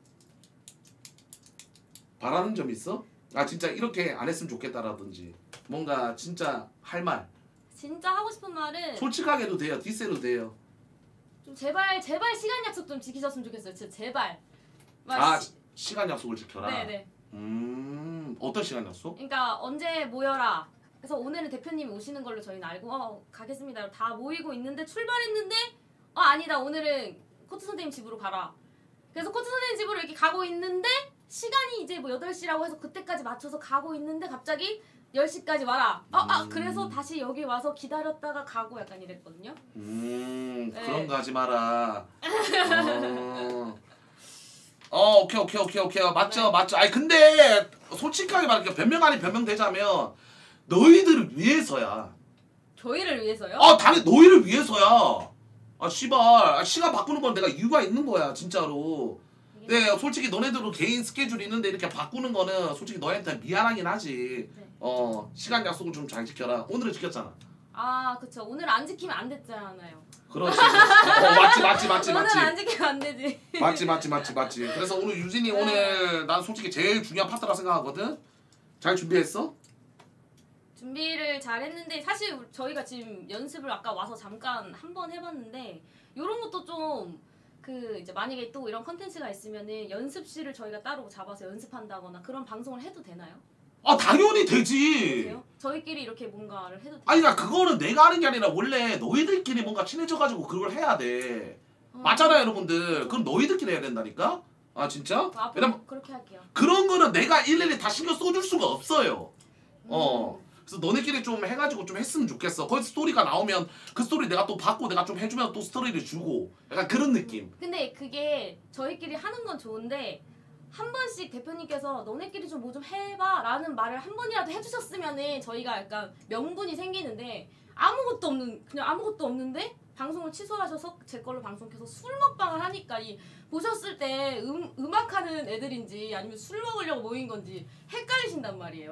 바라는 점 있어? 아 진짜 이렇게 안 했으면 좋겠다라든지 뭔가 진짜 할 말. 진짜 하고 싶은 말은 솔직하게 해도 돼요. 디스해도 돼요. 좀 제발 시간 약속 좀 지키셨으면 좋겠어요. 진짜 제발. 시간 약속을 지켜라. 네네. 어떤 시간 약속? 그러니까 언제 모여라. 그래서 오늘은 대표님이 오시는 걸로 저희는 알고 가겠습니다. 다 모이고 있는데 출발했는데 아니다. 오늘은 코트 선생님 집으로 가라. 그래서 코트 선생님 집으로 이렇게 가고 있는데 시간이 이제 뭐 8시라고 해서 그때까지 맞춰서 가고 있는데 갑자기 10시까지 와라. 그래서 다시 여기 와서 기다렸다가 가고 약간 이랬거든요. 네. 그런 거 하지 마라. 오케이. 맞죠. 아니 근데 솔직하게 말할게. 변명 아닌 변명 되자면 너희들을 위해서야. 저희를 위해서요? 당연히 너희를 위해서야. 씨발. 시간 바꾸는 건 내가 이유가 있는 거야, 진짜로. 네, 솔직히 너네들도 개인 스케줄이 있는데 이렇게 바꾸는 거는 솔직히 너희한테 미안하긴 하지. 네. 시간 약속을 좀 잘 지켜라. 오늘은 지켰잖아. 그쵸. 오늘 안 지키면 안 됐잖아요. 그렇지. 맞지. 오늘 안 지키면 안 되지. 맞지. 그래서 오늘 유진이 오늘 난 솔직히 제일 중요한 파트라 생각하거든. 잘 준비했어? 준비를 잘 했는데 사실 저희가 지금 연습을 아까 와서 잠깐 한번 해봤는데 이런 것도 좀 이제 만약에 또 이런 컨텐츠가 있으면은 연습실을 저희가 따로 잡아서 연습한다거나 그런 방송을 해도 되나요? 당연히 되지. 그래요? 저희끼리 이렇게 뭔가를 해도 돼요? 그러니까 그거는 내가 하는 게 아니라 원래 너희들끼리 뭔가 친해져가지고 그걸 해야 돼. 맞잖아요, 여러분들. 그럼 너희들끼리 해야 된다니까? 진짜? 앞으로 왜냐면 그렇게 할게요. 그런 거는 내가 일일이 다 신경 써줄 수가 없어요. 그래서 너네끼리 좀 해가지고 좀 했으면 좋겠어. 거기서 스토리가 나오면 그 스토리 내가 또 받고 내가 좀 해주면 또 스토리를 주고 약간 그런 느낌. 근데 그게 저희끼리 하는 건 좋은데 한 번씩 대표님께서 너네끼리 좀 뭐 좀 해봐 라는 말을 한 번이라도 해주셨으면은 저희가 약간 명분이 생기는데 그냥 아무것도 없는데 방송을 취소하셔서 제 걸로 방송 켜서 술 먹방을 하니까 보셨을 때 음악하는 애들인지 아니면 술 먹으려고 모인 건지 헷갈리신단 말이에요.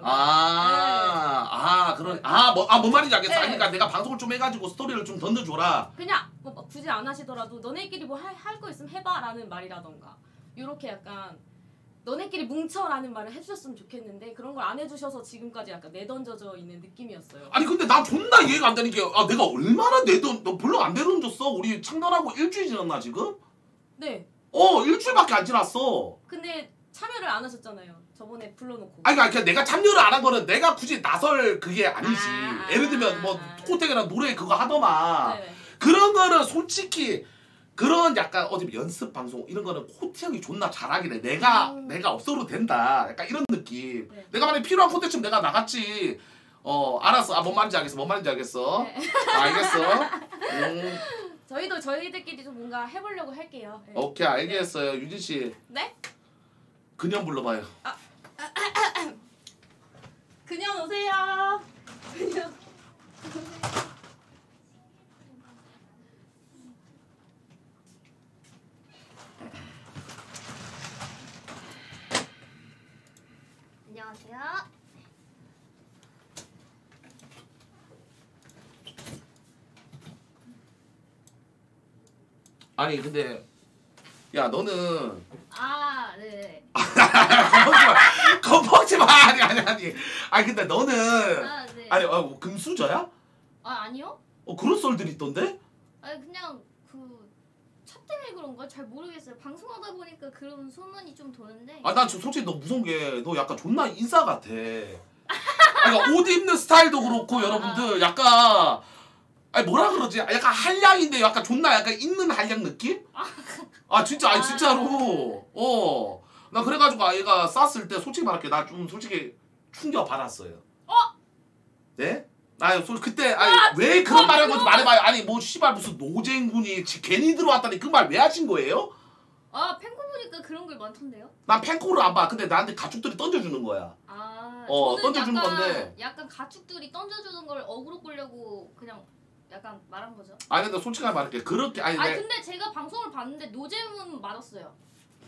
뭔 말인지 알겠어. 네. 그러니까 내가 방송을 좀 해가지고 스토리를 좀 던져줘라. 그냥 뭐 굳이 안 하시더라도 너네끼리 뭐 할 거 있으면 해봐 라는 말이라던가 요렇게 약간 너네끼리 뭉쳐라는 말을 해주셨으면 좋겠는데 그런 걸 안 해주셔서 지금까지 약간 내던져져 있는 느낌이었어요. 아니 근데 나 존나 이해가 안 되는 게 내가 얼마나 너 별로 안 내던졌어. 우리 창단하고 일주일 지났나 지금? 네. 일주일밖에 안 지났어. 근데 참여를 안 하셨잖아요. 저번에 불러놓고. 그러니까 내가 참여를 안 한 거는 내가 굳이 나설 그게 아니지. 예를 들면 뭐 코텍이랑 노래 그거 하더만. 네네. 그런 거는 솔직히 그런 약간 연습 방송 이런 거는 코트 형이 존나 잘하긴 해. 내가 없어도 된다. 약간 이런 느낌. 네. 내가 만약에 필요한 콘텐츠면 내가 나갔지. 알았어. 뭔 말인지 알겠어. 네. 알겠어. 저희도 저희들끼리 좀 뭔가 해보려고 할게요. 네. 오케이 알겠어요. 유진 씨. 네? 그냥 불러봐요. 그냥 오세요. 그냥. 안녕하세요. 아니 근데 야 너는 네. 겁먹지 마. 아니. 아니 근데 너는 네. 아니 금수저야? 아니요. 그런 썰들이 있던데? 그냥 차 때문에 그런가 잘 모르겠어요. 방송하다 보니까 그런 소문이 좀 도는데. 난 지금 솔직히 너 무서운 게 너 약간 존나 인싸 같아. 그러니까 옷 입는 스타일도 그렇고 여러분들 약간 뭐라 그러지? 약간 한량인데 약간 존나 약간 있는 한량 느낌? 진짜 진짜로. 나 그래가지고 아이가 쌌을 때 솔직히 말할게 나 좀 솔직히 충격 받았어요. 네? 그때 왜 그런 말을 한 건지 말해봐요. 아니 뭐 씨발 무슨 노잼군이 괜히 들어왔다니 그 말 왜 하신 거예요? 팬코 보니까 그런 글 많던데요? 난 팬코를 안 봐. 근데 나한테 가축들이 던져주는 거야. 저는 던져주는 건데. 약간 가축들이 던져주는 걸 어그로 끌려고 그냥 약간 말한 거죠. 근데 솔직하게 말할게 그렇게 근데 제가 방송을 봤는데 노잼은 맞았어요.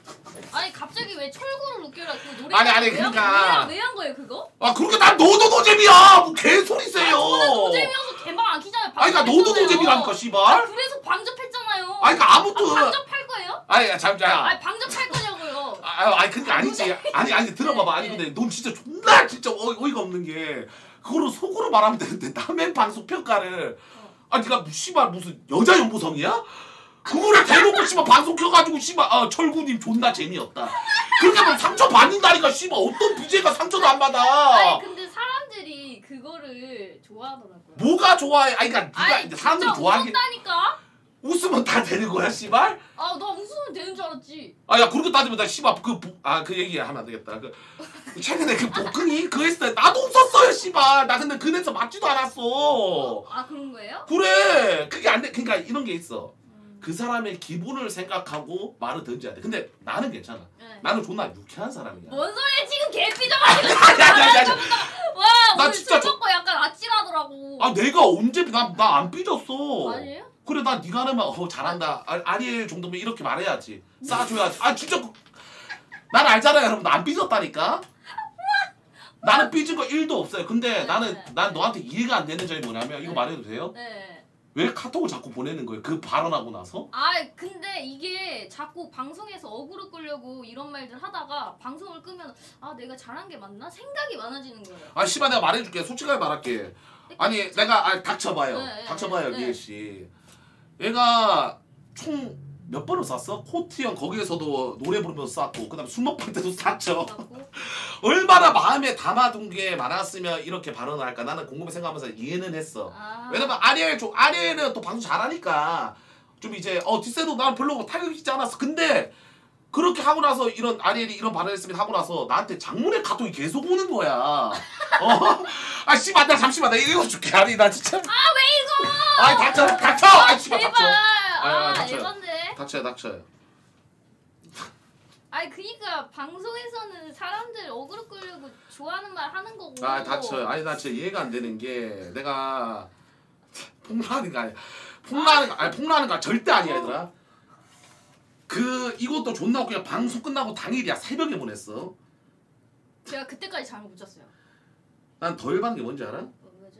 아니 갑자기 왜 철구를 웃겨라 그 노래 아니, 그러니까. 왜 한 거예요 그거? 아 그렇게 난 너도 노잼이야. 뭐 개소리세요. 저는 노잼이어서 개방 안 키잖아요. 아니 그러니까 너도 노잼이라니까 씨발. 그래서 방접했잖아요. 아니 그러니까 아무튼. 방접할 거예요? 아니 잠시만. 아니 방접할 거냐고요. 아니 그게 아니지. 아니 들어봐봐. 아니 근데 넌 진짜 존나 진짜 어이가 없는 게 그거를 속으로 말하면 되는데 남의 방송 평가를 아니 그니까 씨발 무슨 여자 연보성이야? 그거를 대놓고 씨발 방송 켜가지고 씨발 철구님 존나 재미없다. 그렇게 하면 상처 받는다니까 씨발 어떤 BJ가 상처도 안 받아. 아니 근데 사람들이 그거를 좋아하더라고요. 뭐가 좋아해? 아니 그니까 네가 아니, 사람들이 진짜 좋아하게 웃었다니까? 웃으면 다 되는 거야 씨발? 아 나 웃으면 되는 줄 알았지. 아야 그렇게 따지면 나 씨발 그 얘기 하면 안 되겠다. 최근에 그 복근이 그 했을 때 나도 웃었어요 씨발. 나 근데 그네서 맞지도 않았어. 아 그런 거예요? 그래 그게 안 돼. 그러니까 이런 게 있어. 그 사람의 기분을 생각하고 말을 던져야 돼. 근데 나는 괜찮아. 네. 나는 존나 유쾌한 사람이야. 뭔 소리야 지금 개삐져가지고. 아니. 와 나 오늘 진짜 술 먹고 약간 아찔하더라고. 아 내가 언제 나 안 삐졌어. 아니에요? 그래 나 네가 하면 잘한다. 아니엘 정도면 이렇게 말해야지. 싸줘야지. 아 진짜 난 알잖아요 여러분. 나 안 삐졌다니까. 나는 삐진 거 1도 없어요. 근데 네. 난 너한테 이해가 안 되는 점이 뭐냐면 이거 말해도 돼요? 네. 왜 카톡을 자꾸 보내는 거예요? 그 발언하고 나서? 아 근데 이게 자꾸 방송에서 어그로 끌려고 이런 말들 하다가 방송을 끄면 아 내가 잘한 게 맞나? 생각이 많아지는 거예요. 아 씨발 내가 말해줄게. 솔직하게 말할게. 아니 내가 닥쳐봐요. 네, 닥쳐봐요 네. 리엘 씨. 얘가 총 몇 번을 쐈어? 코트 형 거기에서도 노래 부르면서 쐈고 그다음 술 먹을 때도 쐈죠. 얼마나 마음에 담아둔 게 많았으면 이렇게 발언을 할까 나는 곰곰이 생각하면서 이해는 했어. 아. 왜냐면 아리엘은 또 방송 잘하니까 좀 이제 뒷세도 나는 별로 타격이 있지 않았어. 근데 그렇게 하고 나서 이런 아리엘이 이런 발언을 했으면 하고 나서 나한테 장문의 카톡이 계속 오는 거야. 아 씨발 나 잠시만 나 읽어줄게. 아니 나 진짜. 아 왜 이거? 아이 닥쳐. 아 씨발 제발. 닥쳐. 닥쳐요. 닥쳐요. 닥쳐요. 아니 그니까 방송에서는 사람들 어그로 끌려고 좋아하는 말 하는 거고. 아 닥쳐요. 아니 나 진짜 이해가 안 되는 게 내가 폭로하는 거 아니야. 폭로하는 거 절대 아니야 얘들아. 이것도 존나 웃겨. 방송 끝나고 당일이야. 새벽에 보냈어. 제가 그때까지 잠을 못 잤어요. 난 더 열받은 게 뭔지 알아? 뭐죠?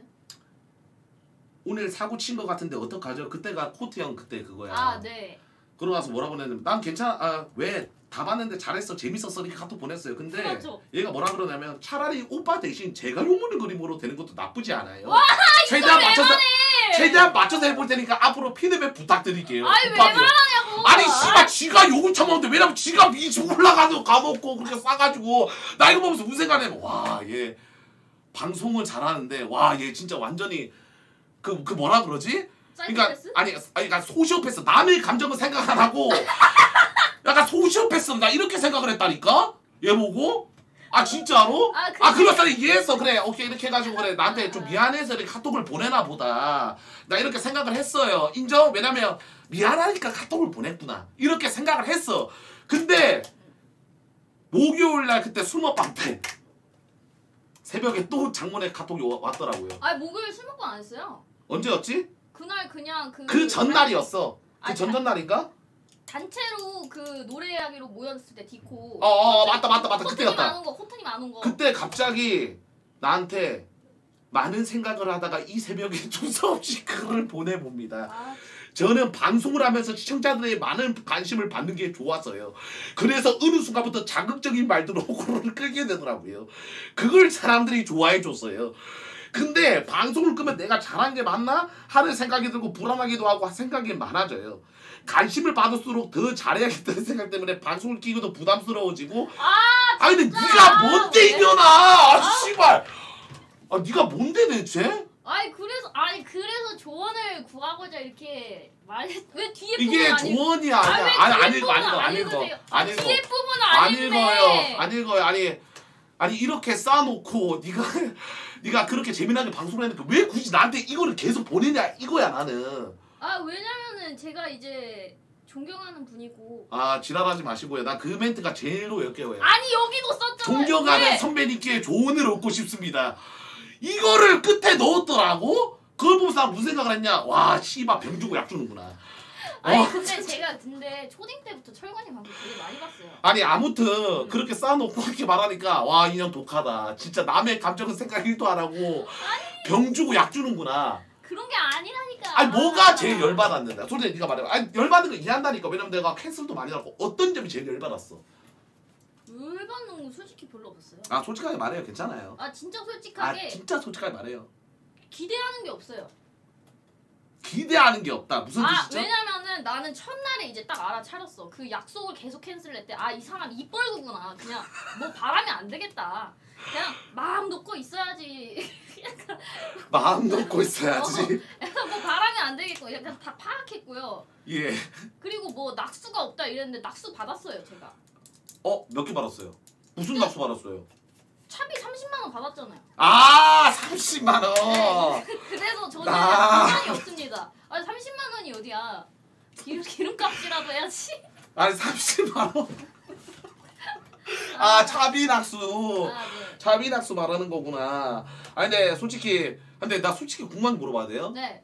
오늘 사고 친 거 같은데 어떡하죠? 그때가 코트 형 그때 그거야. 아 네. 그러고 나서 뭐라 보냈냐면 난 괜찮아. 왜? 다 봤는데 잘했어. 재밌었어. 이렇게 카톡 보냈어요. 근데 맞죠? 얘가 뭐라 그러냐면 차라리 오빠 대신 제가 욕먹는 그림으로 되는 것도 나쁘지 않아요. 와, 최대한 맞춰서 해볼 테니까 앞으로 피드백 부탁드릴게요. 아니 왜 말하냐고. 아니 씨발 지가 욕을 처먹는데 왜냐면 지가 미치 올라가서 가먹고 그렇게 싸가지고 나 이거 보면서 무슨 생각하냐면 와 얘 방송을 잘하는데 와 얘 진짜 완전히 그 뭐라 그러지? 그러니까 그러니까 소시오패스. 남의 감정은 생각 안 하고 약간 소시오패스. 나 이렇게 생각을 했다니까 얘 보고. 아 진짜로? 그래서 나 이해했어. 그래 오케이 이렇게 해가지고 그래 나한테 좀 미안해서 이렇게 카톡을 보내나 보다. 나 이렇게 생각을 했어요. 인정? 왜냐면 미안하니까 카톡을 보냈구나 이렇게 생각을 했어. 근데 목요일날 그때 술 먹방 때 새벽에 또 장문의 카톡이 왔더라고요. 아니 목요일 술 먹방 안 했어요. 언제였지? 그날 그냥 그 전날이었어. 그 전전날인가? 단체로 그 노래하기로 모였을 때 디코. 맞다. 그때였다. 코트님 안 온 거. 그때 갑자기 나한테 많은 생각을 하다가 이 새벽에 두서없이 글을 보내봅니다. 저는 방송을 하면서 시청자들의 많은 관심을 받는 게 좋았어요. 그래서 어느 순간부터 자극적인 말들로 호구를 끌게 되더라고요. 그걸 사람들이 좋아해 줬어요. 근데 방송을 끄면 내가 잘한 게 맞나 하는 생각이 들고 불안하기도 하고 생각이 많아져요. 관심을 받을수록 더 잘해야겠다는 생각 때문에 방송을 끼고도 부담스러워지고. 근데 네가 뭔데 이년아. 씨발. 네가 뭔데 대체? 그래서 조언을 구하고자 이렇게 말했. 왜 뒤에 이게 조언이야. 안 읽어. 뒤에 부분은 안 읽어요. 안 읽어요. 아니 이렇게 쌓아놓고 네가 그렇게 재미나게 방송을 했는데 왜 굳이 나한테 이거를 계속 보내냐 이거야 나는. 왜냐면은 제가 이제 존경하는 분이고. 지랄하지 마시고요. 나 그 멘트가 제일로 역겨워요. 아니 여기도 썼잖아요. 존경하는 선배님께 조언을 얻고 싶습니다. 이거를 끝에 넣었더라고? 그걸 보면서 무슨 생각을 했냐? 와 씨발 병 주고 약 주는구나. 아니 근데 초딩 때부터 철관이 방송 되게 많이 봤어요. 아니 아무튼 그렇게 쌓아놓고 그렇게 말하니까 와 인형 독하다. 진짜 남의 감정은 생각 1도 안 하고 병 주고 약 주는구나. 그런 게 아니라니까. 아니 뭐가 제일 열받았는데? 솔직히 네가 말해봐. 아니 열받는 거 이해한다니까. 왜냐면 내가 캔슬도 많이 하고 어떤 점이 제일 열받았어? 열받는 거 솔직히 별로 없었어요. 아 솔직하게 말해요. 괜찮아요. 아 진짜 솔직하게 아 진짜 솔직하게 말해요. 기대하는 게 없어요. 기대하는 게 없다. 무슨 뜻이죠? 왜냐면은 나는 첫날에 이제 딱 알아차렸어. 그 약속을 계속 캔슬했대. 아 이 사람 입 벌구구나. 그냥 뭐 바라면 안 되겠다. 그냥 마음 놓고 있어야지. 약간 마음 놓고 있어야지. 약간 뭐 바라면 안 되겠고 약간 다 파악했고요. 예. 그리고 뭐 낙수가 없다 이랬는데 낙수 받았어요 제가. 몇 개 받았어요? 무슨 낙수 받았어요? 차비 30만 원 받았잖아요. 아 30만 원. 네. 그래서 저는 불만이 없습니다. 아니 30만 원이 어디야? 기름값이라도 해야지. 아니 30만 원. 아 차비 낙수. 네. 차비 낙수 말하는 거구나. 아니 근데 나 솔직히 궁금한 거 물어봐도 돼요? 네.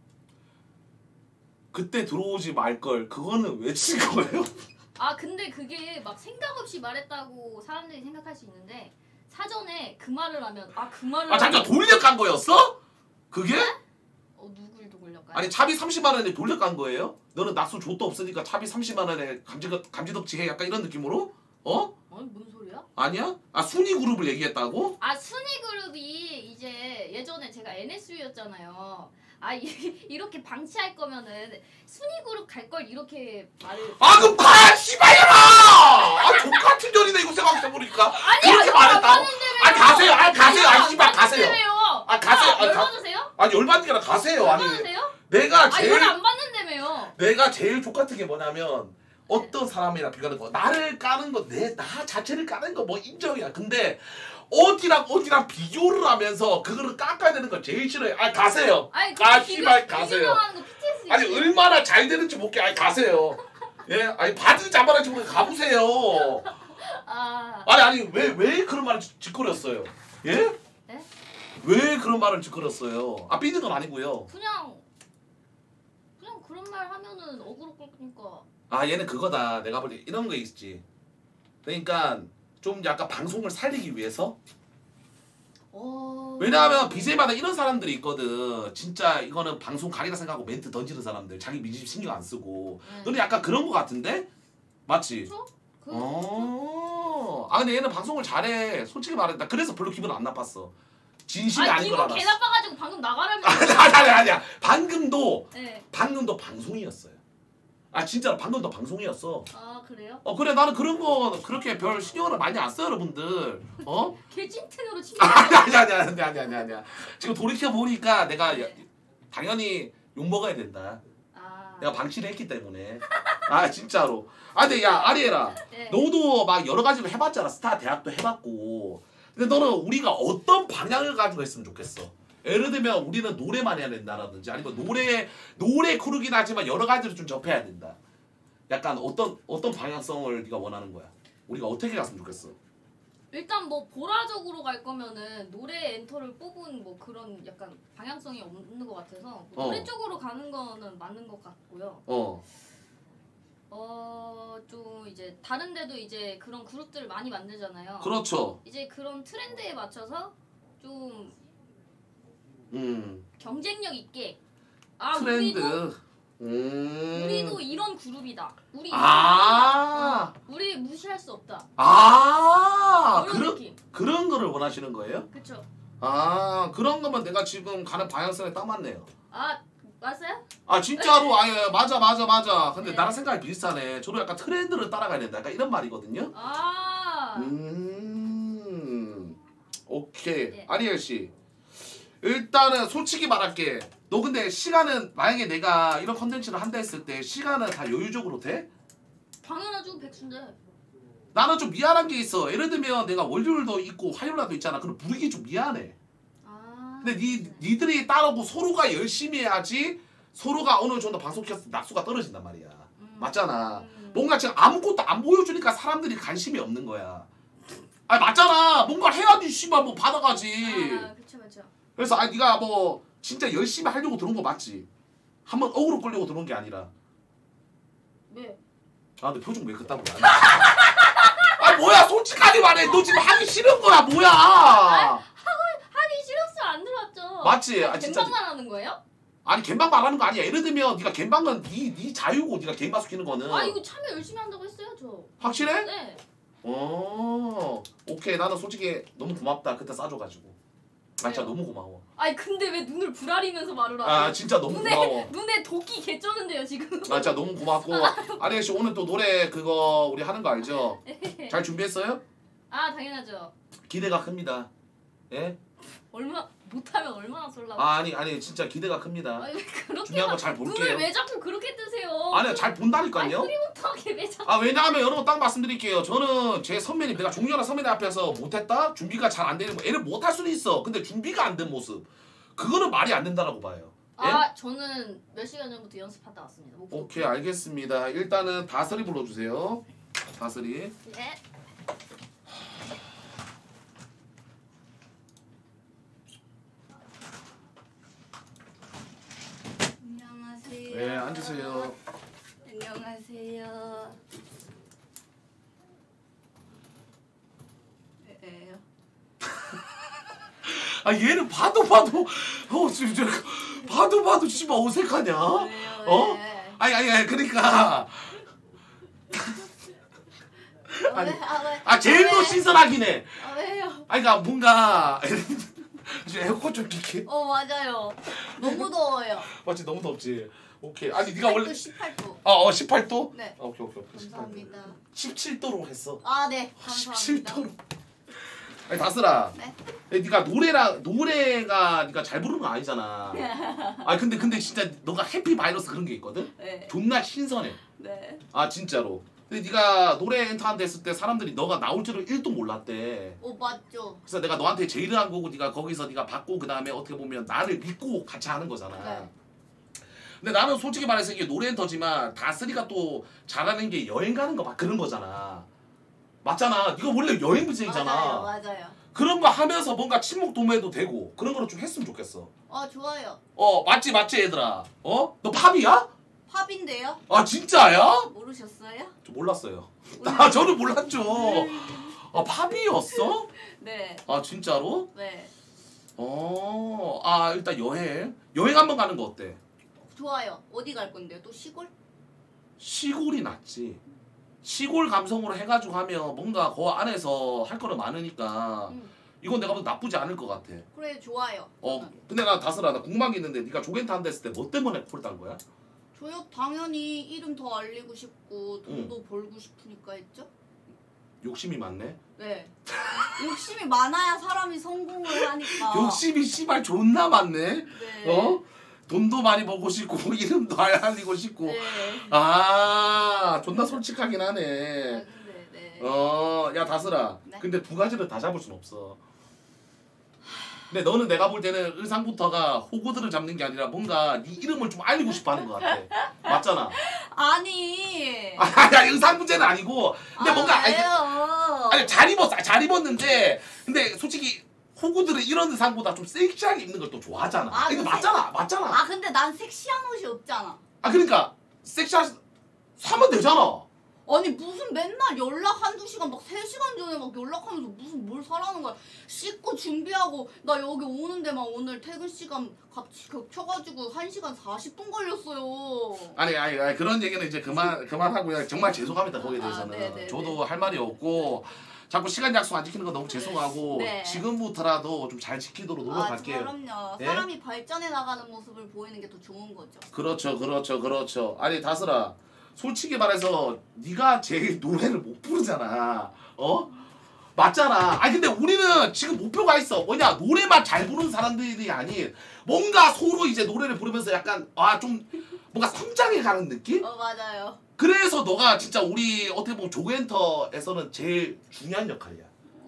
그때 들어오지 말 걸. 그거는 왜 친 거예요? 아 근데 그게 막 생각 없이 말했다고 사람들이 생각할 수 있는데 사전에 그 말을 하면 그 말을 잠깐 돌려간 거였어? 그게? 누굴 돌려가요? 아니 차비 30만 원에 돌려간 거예요? 너는 낙수 족도 없으니까 차비 30만 원에 감지덕지 해 약간 이런 느낌으로? 아니 뭔 소리야? 아니야? 순위 그룹을 얘기했다고? 순위 그룹이 이제 예전에 제가 NSU였잖아요. 이렇게 방치할 거면은 순위 그룹 갈 걸 이렇게 말을. 그럼 가! 씨발려라! 족같은 년이네 이거 생각해보니까. 그렇게 말했다고? 가세요! 씨발 가세요! 가세요! 열받으세요? 열받는 게 아니라 가세요! 열받으세요? 내가 제일 열 안 받는다며요. 내가 제일 족같은 게 뭐냐면 어떤 사람이랑 비교하는 거 나를 까는 거 나 자체를 까는 거 뭐 인정이야. 근데 어디랑 비교를 하면서 그거를 깎아야 되는 거 제일 싫어요. 가세요. 씨발 가세요. 아니 얼마나 잘 되는지 볼게. 가세요. 예, 바지 잡아라지 모르게 가보세요. 아니 왜 그런 말을 짓거렸어요? 예? 네? 왜 그런 말을 짓거렸어요? 삐진 건 아니고요. 그냥 그런 말 하면은 어그로 끌니까. 얘는 그거다. 내가 볼 때 이런 거 있지. 그러니까 좀 약간 방송을 살리기 위해서. 왜냐하면 BJ마다 이런 사람들이 있거든. 진짜 이거는 방송 각이라 생각하고 멘트 던지는 사람들. 자기 민심 신경 안 쓰고. 너는 약간 그런 거 같은데? 맞지? 그렇죠? 근데 얘는 방송을 잘해. 솔직히 말해. 나 그래서 별로 기분 안 나빴어. 진심이 아닌 걸 알았어. 기분 개 나빠가지고 방금 나가라면. 아니야. 방금도 방송이었어요. 진짜로 방금도 방송이었어. 그래요? 그래 나는 그런 거 그렇게 별 신경을 많이 안 써요 여러분들. 개찐텐으로 치면. 아니야. 지금 돌이켜 보니까 내가 당연히 욕 먹어야 된다. 내가 방치를 했기 때문에. 진짜로. 근데 야 아리에라. 네. 너도 막 여러 가지로 해봤잖아. 스타 대학도 해봤고. 근데 너는 우리가 어떤 방향을 가지고 했으면 좋겠어? 예를 들면 우리는 노래만 해야 된다라든지 아니면 노래 크루긴 하지만 여러 가지로 좀 접해야 된다. 약간 어떤 방향성을 네가 원하는 거야? 우리가 어떻게 갔으면 좋겠어? 일단 뭐 보라적으로 갈 거면은 노래 엔터를 뽑은 뭐 그런 약간 방향성이 없는 것 같아서 노래 쪽으로 가는 거는 맞는 것 같고요. 좀 이제 다른 데도 이제 그런 그룹들을 많이 만들잖아요. 그렇죠. 이제 그런 트렌드에 맞춰서 좀 경쟁력 있게 트렌드. 우리도 이런 그룹이다. 우리 무시할 수 없다. 그런 느낌. 그런 거를 원하시는 거예요? 그렇죠. 그런 거면 내가 지금 가는 방향성에 딱 맞네요. 맞아요? 진짜로 맞아. 근데 나랑 생각이 비슷하네. 저도 약간 트렌드를 따라가야 된다. 약간 이런 말이거든요. 오케이. 네. 아리엘 씨. 일단은 솔직히 말할게. 너 근데 시간은 만약에 내가 이런 컨텐츠를 한다 했을 때 시간은 다 여유적으로 돼? 당연하죠. 백수인데. 나는 좀 미안한 게 있어. 예를 들면 내가 월요일도 있고 화요일날도 있잖아. 그럼 부르기 좀 미안해. 근데 니들이 따르고 서로가 열심히 해야지 서로가 어느 정도 방송 켰을 때 낙수가 떨어진단 말이야. 맞잖아. 뭔가 지금 아무것도 안 보여주니까 사람들이 관심이 없는 거야. 맞잖아. 뭔가 해야지 씨발 뭐 받아가지. 그쵸. 그래서 네가 뭐 진짜 열심히 하려고 들어온 거 맞지? 한번 억울로 끌려고 들어온 게 아니라. 왜? 아 근데 표정 왜 그딴 거야? 아 뭐야 솔직하게 말해. 너 지금 하기 싫은 거야 뭐야? 하기 싫었어 안 들어왔죠. 맞지? 아 진짜. gem방만 하는 거예요? 아니 gem방 말하는 거 아니야. 예를 들면 네가 gem방은 네 자유고 네가 gem방 시키는 거는. 아 이거 참여 열심히 한다고 했어요 저. 확실해? 네. 오케이. 나는 솔직히 너무 고맙다. 그때 싸줘가지고. 아 진짜 왜요? 너무 고마워. 아니 근데 왜 눈을 부라리면서 말을 하세요? 아 진짜 너무 고마워. 눈에 독이 개쩌는데요 지금. 아 진짜 너무 고맙고. 아니 씨 오늘 또 노래 그거 우리 하는 거 알죠? 잘 준비했어요? 아 당연하죠. 기대가 큽니다. 예? 못하면 얼마나 쏠라고. 아니 진짜 기대가 큽니다. 아니 왜 그렇게 중요한 거 잘 볼게요. 눈을 왜 자꾸 그렇게 뜨세요? 아니 잘 본다니까요. 흐리멍텅하게 왜 자꾸. 아 왜냐하면 여러분 딱 말씀드릴게요. 저는 제 선배님 내가 종렬한 선배님 앞에서 못했다? 준비가 잘 안 되는 거 애를 못할 수는 있어. 근데 준비가 안 된 모습 그거는 말이 안 된다라고 봐요. 예? 아 저는 몇 시간 전부터 연습하다 왔습니다. 오케이 알겠습니다. 일단은 다스리 불러주세요. 다스리. 네. 안녕하세요. 네 앉으세요. 안녕하세요. 왜요? 아 얘는 봐도 진짜 봐도 씨발 어색하냐? 왜요? 어? 왜? 아니 그러니까 아니, 왜? 제일 더 신선하긴 해. 아 왜요? 아니 그러니까 뭔가 에어컨 좀 킬게. 맞아요. 너무 더워요. 맞지 너무 덥지. 오케이. 아니 네가 원래 18도. 18도? 네. 오케이. 감사합니다. 17도로 했어. 아 네. 감사합니다. 17도로. 아니 다스라. 네. 네가 노래가 네가 잘 부르는 거 아니잖아. 아니 근데 진짜 너가 해피 바이러스 그런 게 있거든. 네. 존나 신선해. 네. 아 진짜로. 근데 네가 노래 엔터한테 했을 때 사람들이 너가 나올 줄을 1도 몰랐대. 맞죠. 그래서 내가 너한테 제의를 한 거고 네가 거기서 네가 받고 그 다음에 어떻게 보면 나를 믿고 같이 하는 거잖아. 네. 근데 나는 솔직히 말해서 이게 노래 엔터지만 다스리가 또 잘하는 게 여행 가는 거 막 그런 거잖아. 맞잖아. 네가 원래 여행 BJ잖아. 맞아요. 그런 거 하면서 뭔가 친목 도모해도 되고 그런 거를 좀 했으면 좋겠어. 좋아요. 맞지 얘들아. 너 팝이야? 팝인데요? 아 진짜야? 모르셨어요? 저 몰랐어요. 저는 몰랐죠. 팝이었어? 네. 아 진짜로? 네. 일단 여행 한번 가는 거 어때? 좋아요. 어디 갈 건데요? 또 시골? 시골이 낫지. 시골 감성으로 해가지고 하면 뭔가 그 안에서 할 거는 많으니까 이건 내가 봐도 나쁘지 않을 것 같아. 그래 좋아요. 근데 나 다스라 나 궁금한 게 있는데 네가 조겐타 한다 했을 때 뭐 때문에 콜 딴 거야? 저요 당연히 이름 더 알리고 싶고 돈도 벌고 싶으니까 했죠? 욕심이 많네. 네. 욕심이 많아야 사람이 성공을 하니까. 욕심이 씨발 존나 많네. 네. 돈도 많이 벌고 싶고 이름도 알리고 싶고. 네. 존나 솔직하긴 하네. 근데 네. 야 다스라. 네. 근데 두 가지를 다 잡을 순 없어. 근데 너는 내가 볼 때는 의상부터가 호구들을 잡는 게 아니라 뭔가 네 이름을 좀 알리고 싶어 하는 것 같아. 맞잖아. 아니. 아니 의상 문제는 아니고 근데 뭔가 왜요? 아니 잘 입었는데 근데 솔직히 호구들은 이런 의상보다 좀 섹시하게 입는 걸 또 좋아하잖아. 이거 맞잖아. 근데 난 섹시한 옷이 없잖아. 그러니까 섹시한 사면 되잖아. 아니 무슨 맨날 연락 한두 시간 막 3시간 전에 막 연락하면서 무슨 뭘 사라는 거야. 씻고 준비하고 나 여기 오는데만 오늘 퇴근 시간 같이 겹쳐가지고 1시간 40분 걸렸어요. 아니 그런 얘기는 이제 그만하고요. 정말 죄송합니다 거기에 대해서는. 네네네. 저도 할 말이 없고 자꾸 시간 약속 안 지키는 거 너무 죄송하고 네. 지금부터라도 좀 잘 지키도록 노력할게요. 그럼요. 네? 사람이 발전해 나가는 모습을 보이는 게 더 좋은 거죠. 그렇죠. 아니 다스라 솔직히 말해서 네가 제일 노래를 못 부르잖아. 맞잖아. 근데 우리는 지금 목표가 있어. 뭐냐 노래만 잘 부르는 사람들이 아닌 뭔가 서로 이제 노래를 부르면서 약간 좀 뭔가 성장해 가는 느낌? 맞아요. 그래서 너가 진짜 우리 어떻게 보면 조그엔터에서는 제일 중요한 역할이야.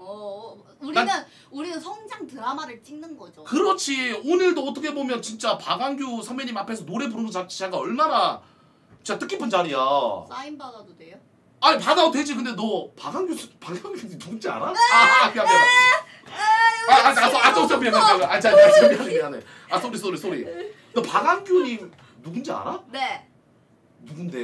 우리는 성장 드라마를 찍는 거죠. 그렇지. 오늘도 어떻게 보면 진짜 박완규 선배님 앞에서 노래 부르는 자체가 얼마나 진짜 뜻깊은 자리야. 사인 받아도 돼요? 아니 받아도 되지. 근데 너 박완규 누군지 알아? 미안해. 쏘리. 너 박완규님 누군지 알아? 네. 누군데요?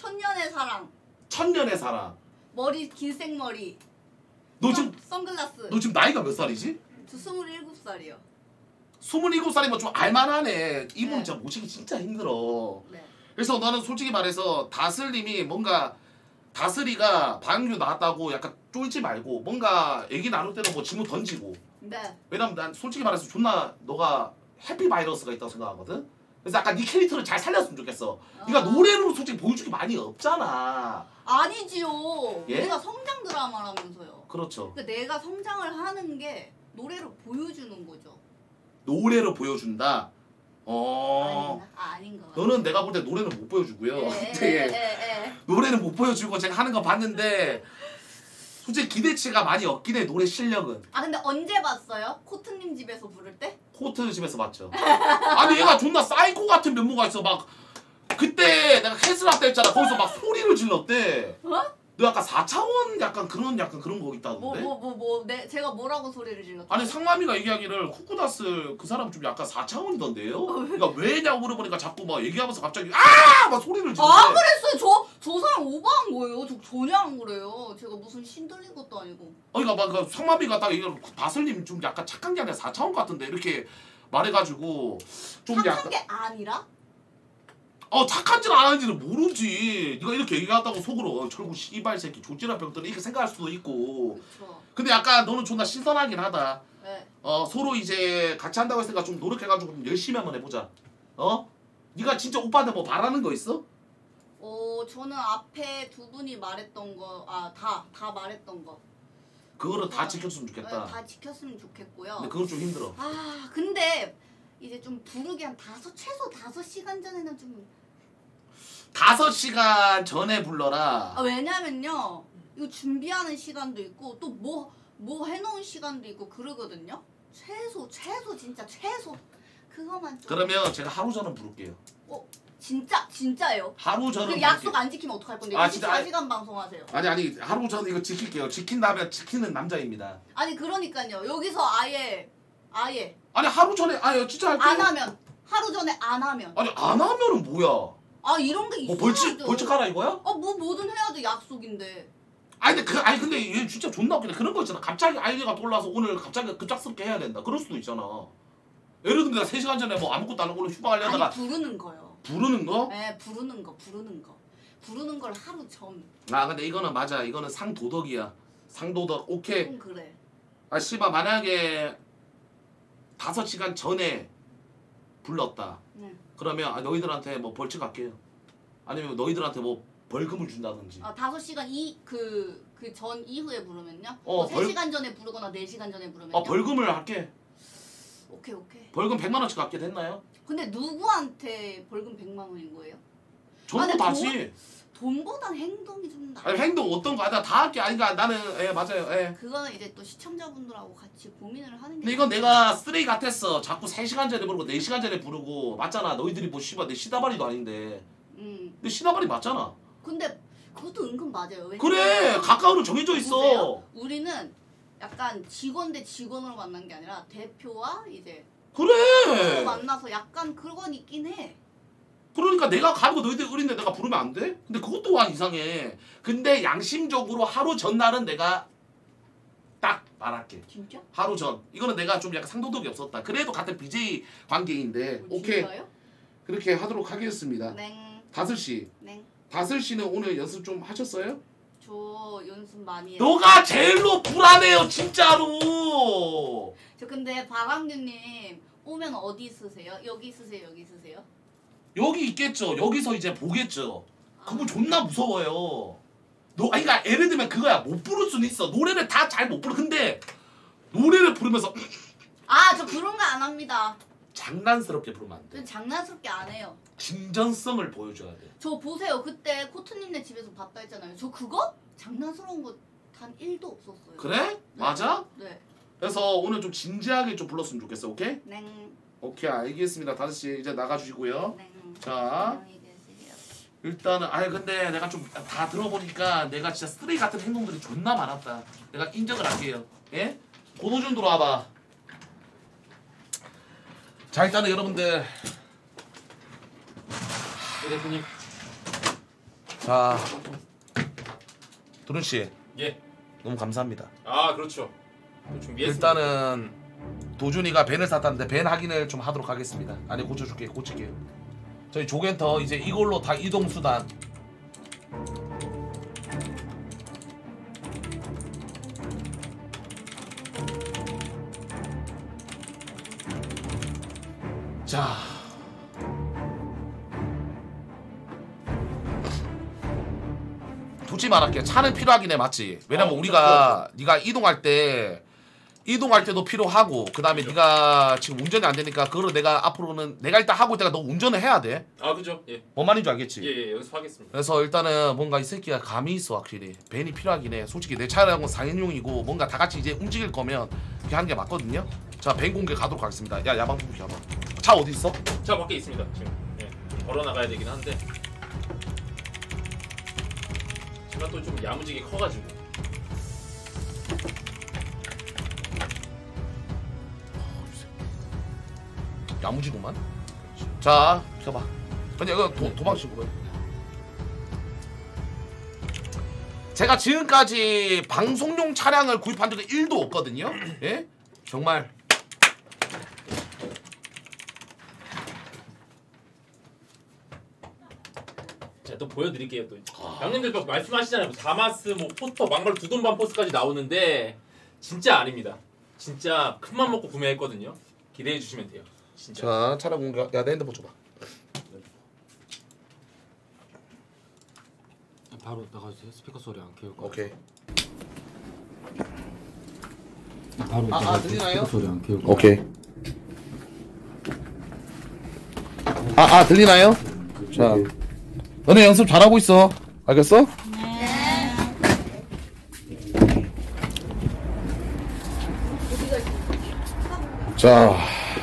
천년의 사랑. 천년의 사랑. 머리 긴 생머리. 너 지금 선글라스. 너 지금 나이가 몇 살이지? 저 27살이요. 27살이면 좀 알만하네. 이분 네. 진짜 모시기 진짜 힘들어. 네. 그래서 나는 솔직히 말해서 다슬님이 뭔가 다슬이가 방류 나왔다고 약간 쫄지 말고 뭔가 얘기 나눌 때도 뭐 질문 던지고. 네. 왜냐면 난 솔직히 말해서 존나 너가 해피 바이러스가 있다고 생각하거든. 그래서 약간 네 캐릭터를 잘 살렸으면 좋겠어. 그러니까 노래로 솔직히 보여줄 게 많이 없잖아. 아니지요. 예? 내가 성장 드라마라면서요. 그렇죠. 그러니까 내가 성장을 하는 게 노래로 보여주는 거죠. 노래로 보여준다. 아닌가? 아닌 것 같아요. 너는 내가 볼 때 노래는 못 보여주고요. 예. 노래는 못 보여주고 제가 하는 거 봤는데 솔직히 기대치가 많이 없긴 해. 노래 실력은. 아 근데 언제 봤어요? 코트님 집에서 부를 때? 코트 집에서 봤죠. 아니 얘가 존나 사이코 같은 면모가 있어. 막 그때 내가 캐슬학 때 했잖아. 거기서 막 소리를 질렀대. 어? 너 약간 4차원 약간 그런 거 있다던데. 제가 뭐라고 소리를 질렀죠? 아니 상마미가 얘기하기를 쿠쿠다스 그 사람 좀 약간 4차원이던데요? 그러니까 왜냐고 물어보니까 자꾸 막 얘기하면서 갑자기 막 소리를 지르는데. 아 그랬어요? 저 사람 오버한 거예요. 저 전혀 안 그래요. 제가 무슨 신 들린 것도 아니고. 그러니까 막 그 상마미가 딱 이거 바슬님 좀 약간 착한 게 아니라 4차원 같은데 이렇게 말해가지고 좀 착한 약간 게 아니라? 착한지는 안 하는지는 모르지. 네가 이렇게 얘기하다고 속으로 철구 씨발 새끼 조찌란 병들은 이렇게 생각할 수도 있고. 그쵸. 근데 약간 너는 존나 신선하긴 하다. 네. 서로 이제 같이 한다고 했으니까 좀 노력해가지고 좀 열심히 한번 해보자. 네가 진짜 오빠한테 뭐 바라는 거 있어? 저는 앞에 두 분이 말했던 거, 다 말했던 거. 그거를 다 지켰으면 좋겠다. 네, 다 지켰으면 좋겠고요. 근데 그건 좀 힘들어. 근데 이제 좀 부르기 한 최소 5시간 전에는 좀 5시간 전에 불러라. 왜냐면요 이거 준비하는 시간도 있고 또 뭐 해놓은 시간도 있고 그러거든요. 최소 진짜 최소 그거만 좀. 그러면 제가 하루 전은 부를게요. 진짜예요? 하루 전은 그 약속 안 지키면 어떡할 건데? 진짜 24시간 방송하세요. 아니 하루 전 이거 지킬게요. 지킨다면 지키는 남자입니다. 아니 그러니까요. 여기서 아예 아니 하루 전에 진짜 할게요. 안 하면 하루 전에 안 하면 아니 안 하면은 뭐야? 이런 게 뭐 있어야죠. 벌칙하라 이거야? 뭐든 해야죠. 약속인데. 근데 얘 진짜 존나 웃기네. 그런 거 있잖아. 갑자기 아이디가 떠올라서 오늘 갑자기 급작스럽게 해야 된다. 그럴 수도 있잖아. 예를 들면 내가 3시간 전에 뭐 아무것도 안 하고 휴방하려다가 부르는 거요. 부르는 거? 네, 부르는 걸 하루 전. 근데 이거는 맞아. 이거는 상도덕이야. 상도덕. 오케이. 좀 그래. 씨발 만약에 5시간 전에 불렀다. 네. 그러면 너희들한테 뭐 벌칙 할게요. 아니면 너희들한테 뭐 벌금을 준다든지. 5시간 그 전 이후에 부르면요? 3시간 전에 부르거나 4시간 전에 부르면요? 벌금을 할게. 오케이. 벌금 100만 원씩 갖게 됐나요? 근데 누구한테 벌금 100만 원인 거예요? 전부 다시. 돈보단 행동이 좀 나. 아니 행동 어떤 거? 다 할게. 그러니까 나는 맞아요. 그거는 이제 또 시청자분들하고 같이 고민을 하는 게. 근데 이건 내가 쓰레기 같았어. 자꾸 3시간 전에 부르고 4시간 전에 부르고 맞잖아. 너희들이 뭐 씨발 내 시다발이도 아닌데. 근데 시다발이 맞잖아. 근데 그것도 은근 맞아요. 그래 가까우로 정해져 있어. 보세요. 우리는 약간 직원 대 직원으로 만난 게 아니라 대표와 이제 그래. 만나서 약간 그건 있긴 해. 그러니까 내가 가고 너희들 어린데 내가 부르면 안 돼? 근데 그것 또한 이상해. 근데 양심적으로 하루 전날은 내가 딱 말할게. 진짜? 하루 전. 이거는 내가 좀 약간 상도덕이 없었다. 그래도 같은 BJ 관계인데 오케이. 진짜요? 그렇게 하도록 하겠습니다. 네. 다슬씨. 네. 다슬씨는 오늘 연습 좀 하셨어요? 저 연습 많이 해요. 너가 제일로 불안해요 진짜로. 저 근데 박광규님 오면 어디 쓰세요? 여기 쓰세요? 여기 쓰세요? 여기 있겠죠. 여기서 이제 보겠죠. 그거 존나 무서워요. 그러니까 예를 들면 그거야. 못 부를 수는 있어. 노래를 다 잘 못 부르. 근데 노래를 부르면서 저 그런 거 안 합니다. 장난스럽게 부르면 안 돼. 저 장난스럽게 안 해요. 진전성을 보여줘야 돼. 저 보세요. 그때 코트님네 집에서 봤다 했잖아요. 저 그거 장난스러운 거 단 1도 없었어요. 그래? 네. 맞아? 네. 그래서 오늘 좀 진지하게 좀 불렀으면 좋겠어. 오케이? 네. 오케이 알겠습니다. 다슬씨 이제 나가주시고요. 네. 자 안녕히 계세요. 일단은 근데 내가 좀 다 들어보니까 내가 진짜 쓰레기 같은 행동들이 존나 많았다. 내가 인정을 할게요. 예? 고도준 들어와봐. 자 일단은 여러분들 네 대표님. 자, 도준 씨 예. 너무 감사합니다. 아 그렇죠. 또 준비했습니다. 일단은 도준이가 벤을 샀다는데 벤 확인을 좀 하도록 하겠습니다. 아니 고쳐줄게, 고칠게요. 저희 조겐터 이제 이걸로 다 이동 수단. 자. 굳이 말할게. 차는 필요하긴 해, 맞지? 왜냐면 우리가 네가 이동할 때도 필요하고 그다음에 네가 지금 운전이 안 되니까 그거를 내가 앞으로는 내가 일단 하고 있다가 너 운전을 해야 돼. 아 그죠. 예. 뭔 말인지 알겠지? 예, 연습하겠습니다. 그래서 일단은 뭔가 이 새끼가 감이 있어 확실히. 벤이 필요하긴 해. 솔직히 내 차량은 4인용이고 뭔가 다 같이 이제 움직일 거면 그렇게 하는 게 맞거든요. 자, 벤 공개 가도록 하겠습니다. 야, 야방 뽑기 가봐. 차 어디 있어? 차 밖에 있습니다. 지금. 예. 좀 걸어 나가야 되긴 한데. 제가 또 좀 야무지게 커가지고. 야무지구만. 자, 켜봐. 아니 이거 도망치고. 제가 지금까지 방송용 차량을 구입한 적이 1도 없거든요. 예? 정말. 제가 또 보여드릴게요 또. 형님들 또 말씀하시잖아요. 뭐 다마스, 뭐 포스터, 망발 두돈반 포스까지 나오는데 진짜 아닙니다. 진짜 큰맘 먹고 구매했거든요. 기대해 주시면 돼요. 진짜. 자, 차량 공개. 야, 내 핸드폰 줘봐. 바로 나가주세요. 스피커 소리 안 키울까? 오케이. 바로 나가주세요. 들리나요? 스피커 소리 안 키울까? 오케이. 들리나요? 자, 너네 연습 잘하고 있어. 알겠어? 네. 자.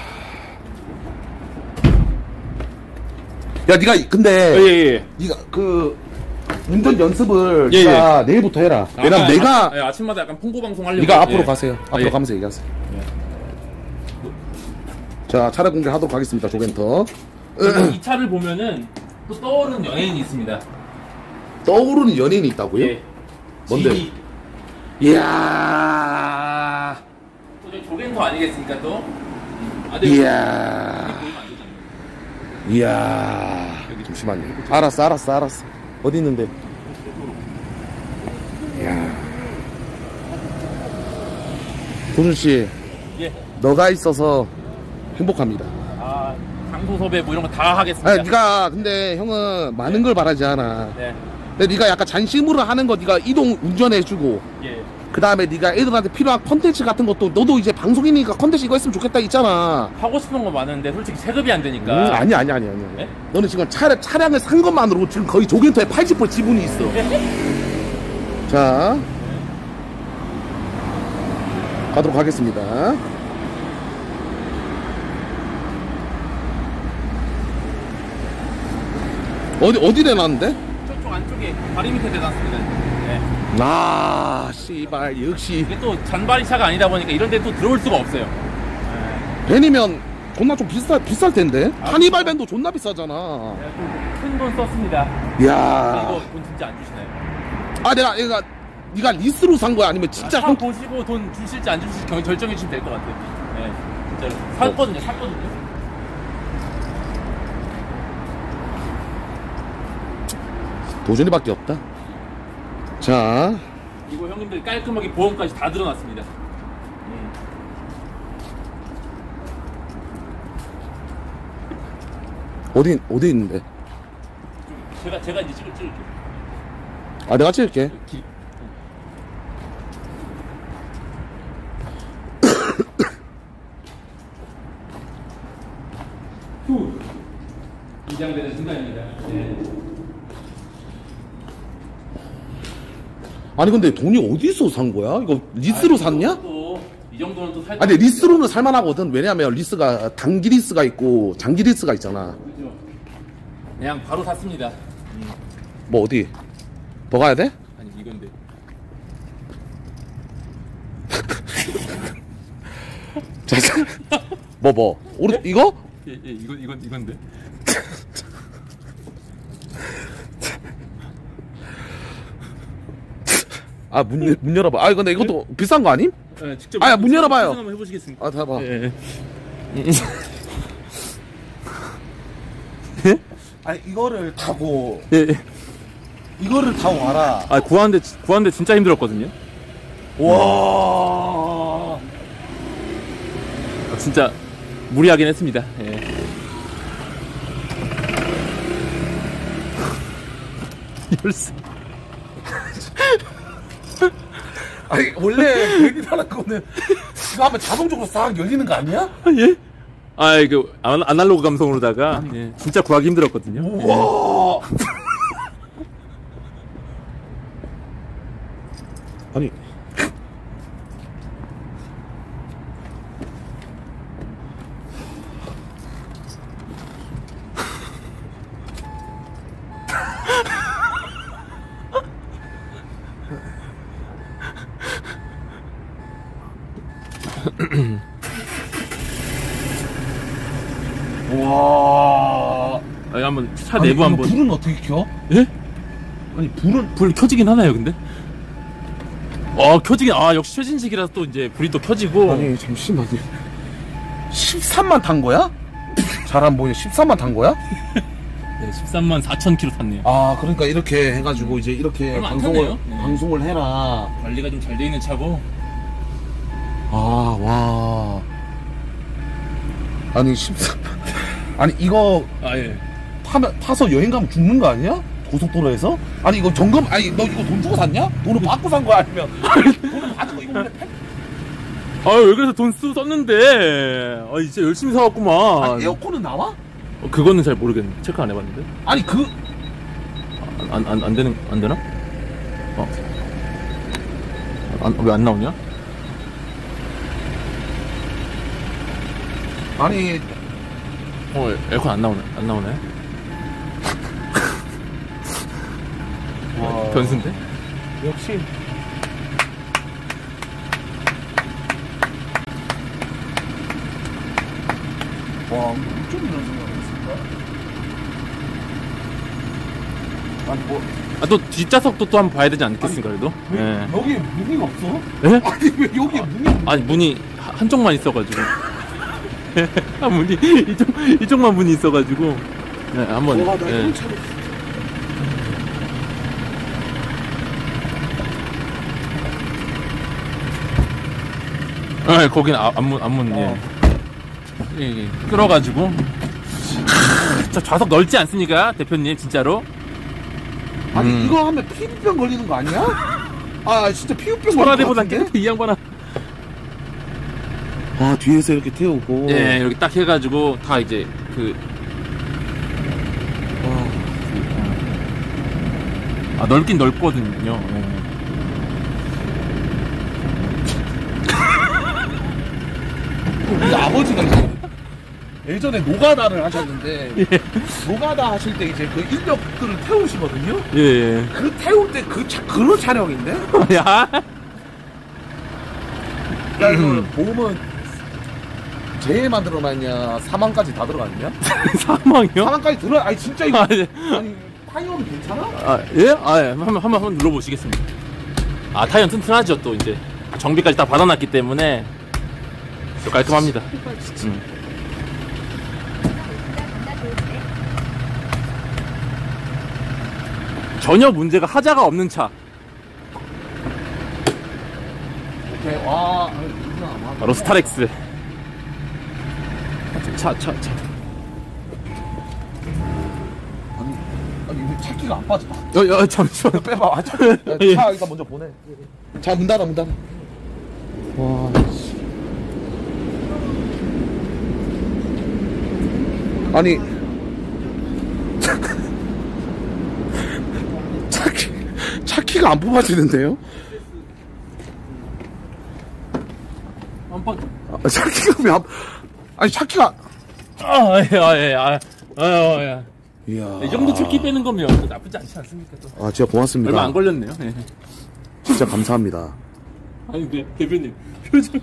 야, 네가 근데 예. 네가 그 운전 연습을 예, 네가 내일부터 해라. 왜냐면 내가 아침마다 약간 홍보 방송 하려고. 네가 앞으로 가세요. 앞으로 예. 가면서 얘기하세요. 자, 차량 공개하도록 하겠습니다. 조겐터. 이 차를 보면은 또 떠오르는 연예인이 있습니다. 떠오르는 연예인이 있다고요? 예. 뭔데? 지니. 이야. 또 저희 조겐터 아니겠습니까 또? 네. 이야. 이야. 잠시만요. 알았어. 어디 있는데? 이야. 도준 씨, 예. 너가 있어서 행복합니다. 장소 섭외 뭐 이런 거 다 하겠습니다. 아니, 네가 근데 형은 많은 걸 바라지 않아. 네. 근데 네가 약간 잔심으로 하는 거 네가 이동 운전해주고. 예. 그 다음에 네가 애들한테 필요한 컨텐츠 같은 것도 너도 이제 방송이니까 컨텐츠 이거 했으면 좋겠다 있잖아. 하고 싶은 거 많은데 솔직히 세급이 안 되니까. 아니야. 네? 너는 지금 차량을 산 것만으로 지금 거의 조겐터의 80% 지분이 있어. 자, 가도록 하겠습니다. 어디 내놨는데? 저쪽 안쪽에 다리 밑에 대놨습니다. 네. 씨발 역시 이게 또 잔바리 차가 아니다 보니까 이런 데 또 들어올 수가 없어요. 벤이면 존나 좀 비쌀 텐데. 카니발 벤도 존나 비싸잖아. 내가 또 큰 돈 썼습니다. 야. 이거 돈 진짜 안 주시나요? 네가 리스로 산 거야 아니면 진짜 차 보시고 돈 주실지 안 주실지 결정해 주시면 될 것 같아요. 네, 진짜로 샀거든요. 도전이밖에 없다. 자, 이거 형님들 깔끔하게 보험까지 다 들어놨습니다. 어디 있는데? 제가 이제 찍을게요. 내가 찍을게. 긴장되는 순간입니다. 네. 아니 근데 돈이 어디서 산 거야? 이거 리스로 샀냐? 이 정도는 또 살. 근데 리스로는 살만하거든. 왜냐면 리스가 단기 리스가 있고 장기 리스가 있잖아. 그죠. 그냥 바로 샀습니다. 뭐 어디? 더 가야 돼? 아니 이건데. 자, 오른 이거? 예, 이건데. 아, 문 열어봐. 아, 근데 이것도 비싼 거 아님? 네, 직접. 아, 문 열어봐요. 한번 해보시겠습니까? 아, 봐봐. 예. 아니, 이거를 타고 예. 이거를 타고 와라. 아, 구하는데 진짜 힘들었거든요. 와. 진짜 무리하긴 했습니다. 예. 열쇠. 아니, 원래 베리라는 거는 그거 하면 자동적으로 싹 열리는 거 아니야? 예? 아, 이거 아날로그 감성으로다가 예, 진짜 구하기 힘들었거든요. 우와. 아니. 와. 아니, 한번 차 내부 한번. 불은 어떻게 켜? 예? 아니, 불은 켜지긴 하나요, 근데? 켜지긴. 아, 역시 최신식이라서 또 이제 불이 또 켜지고. 아니, 잠시만요. 13만 탄 거야? 잘 안 보이네. 13만 탄 거야? 네, 13만 4천 킬로 탔네요. 아, 그러니까 이렇게 해가지고 이제 이렇게 얼마 안 탔네요. 방송을 해라. 관리가 좀 잘 돼 있는 차고. 아, 와. 아니, 13만. 아니, 이거 아, 예. 타서 여행 가면 죽는 거 아니야? 고속도로에서? 아니, 이거 점검, 아니, 너 이거 돈 주고 샀냐? 돈을 받고 산 거야? 아니면? 돈을 받은 거, 이거 왜 그래서 돈 썼는데. 진짜 열심히 사왔구만. 아니, 에어컨은 나와? 그거는 잘 모르겠네. 체크 안 해봤는데. 아니, 안 되나? 왜 안 나오냐? 아니, 에어컨 안 나오네. 와. 변수인데? 역시. 와, 어쩜 이런 생각을 했을까? 아니, 뭐. 또 뒷좌석도 또 한번 봐야 되지 않겠습니까, 그래도? 왜 예. 여기에 문이 없어? 예? 아니, 왜 여기에 문이 없어? 아니, 문이 한쪽만 있어가지고. 문이, 이쪽만 문이 있어가지고. 네, 한번. 와, 나 예. 이런 차를. 거긴 앞문, 예. 예. 끌어가지고. 자, 좌석 넓지 않습니까, 대표님, 진짜로? 아니, 이거 하면 피부병 걸리는 거 아니야? 아, 진짜 피부병 걸리는 거 소라대보다 같은데? 깨끗해, 이 양반아. 아, 뒤에서 이렇게 태우고. 예, 이렇게 딱 해가지고, 다 이제, 넓긴 넓거든요. 예. 우리 아버지가 이제 예전에 노가다를 하셨는데 노가다 하실 때 이제 그 인력들을 태우시거든요. 예. 그 태울 때 그런 차량인데? 야. 야, 이거 보험은 제일만 들어가냐 4만까지 다 들어가냐? 사망이요? 4만까지 들어? 아니 진짜 이거 예. 아니 타이어는 괜찮아? 예? 한번 눌러보시겠습니다. 타이어는 튼튼하죠, 또 이제. 정비까지 다 받아놨기 때문에 또 깔끔합니다. 전혀 문제가 하자가 없는 차. 오케이, 와. 바로 스타렉스. 차. 아니 이거 찾기가 안 빠져. 잠시만. 빼봐. 차 일단 먼저 보내. 자, 문 닫아. 와. 아니 차키가 안 뽑아지는데요? 차키가 왜 안? 아니 차키가. 예. 이야. 이 정도 차키 빼는 거면 나쁘지 않지 않습니까? 또. 아, 진짜 고맙습니다. 얼마 안 걸렸네요. 예. 진짜 감사합니다. 아니 근데 대표님 표정이.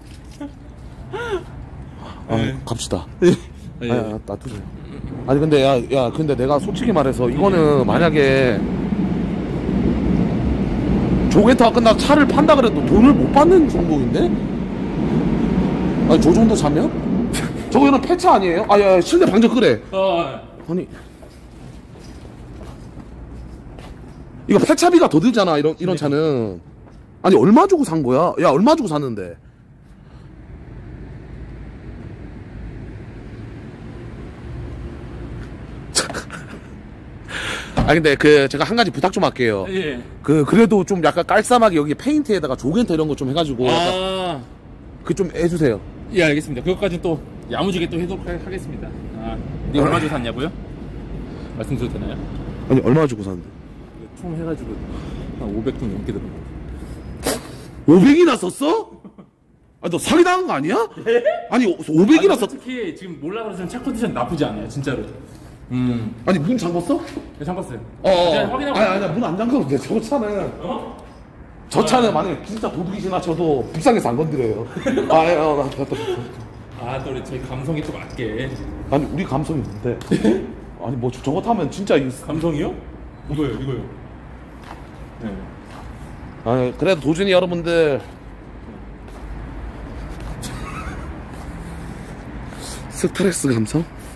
갑시다. 예. 놔두세요. 아니 근데 야 근데 내가 솔직히 말해서 이거는 만약에 조개타가 끝나고 차를 판다 그래도 돈을 못 받는 종목인데? 아니 저 정도 사면? 저거는 폐차 아니에요? 아야 실내 방전 끄래. 아니 이거 폐차비가 더 들잖아 이런 차는. 아니 얼마 주고 산 거야? 야 얼마 주고 샀는데? 아 근데 제가 한 가지 부탁 좀 할게요. 예. 그래도 좀 약간 깔쌈하게 여기 페인트에다가 조겐터 이런 거 좀 해가지고 그 좀 해주세요. 예, 알겠습니다. 그것까지 또 야무지게 또 해도록 하겠습니다. 네 얼마 주고 샀냐고요? 말씀 드려도 되나요? 아니 얼마 주고 샀는데? 총 해가지고 한 500돈 넘게 들었는데. 500이나 썼어? 아 너 사기당한 거 아니야? 아니 500이나 썼. 솔직히 지금 몰라 그래서 차 컨디션 나쁘지 않아요, 진짜로. 아니 문 잠궜어? 네, 잠갔어요. 확인하고. 아니 문 안 잠궈도 돼. 저 차는. 저 차는 만약에 진짜 도둑이 지나쳐도 불쌍해서 안 건드려요. 또 우리 저희 감성이 또 맞게. 아니 우리 감성이 뭔데? 아니 뭐 저거 타면 진짜 감성이요? 이거요. 네. 아 그래도 도준이 여러분들 스트레스 감성?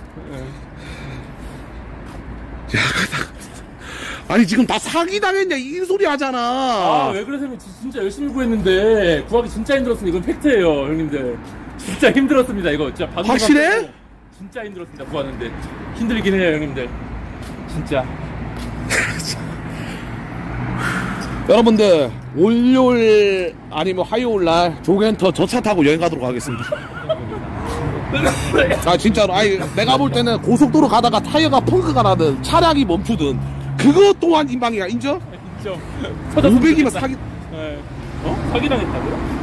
야, 아니 지금 다 사기 당했냐 이 소리 하잖아. 왜 그러세요? 진짜 열심히 구했는데 구하기 진짜 힘들었습니다. 이건 팩트예요, 형님들. 진짜 힘들었습니다. 이거 진짜 확실해? 진짜 힘들었습니다. 구하는데 힘들긴 해요, 형님들. 진짜. 여러분들 월요일 아니면 화요일 날 조겐터 저 차 타고 여행 가도록 하겠습니다. 아 진짜로. 아니 내가 볼 때는 고속도로 가다가 타이어가 펑크가 나든 차량이 멈추든 그거 또한 인방이야. 인정? 인정. 500이면 사기. 네. 사기당했다고요?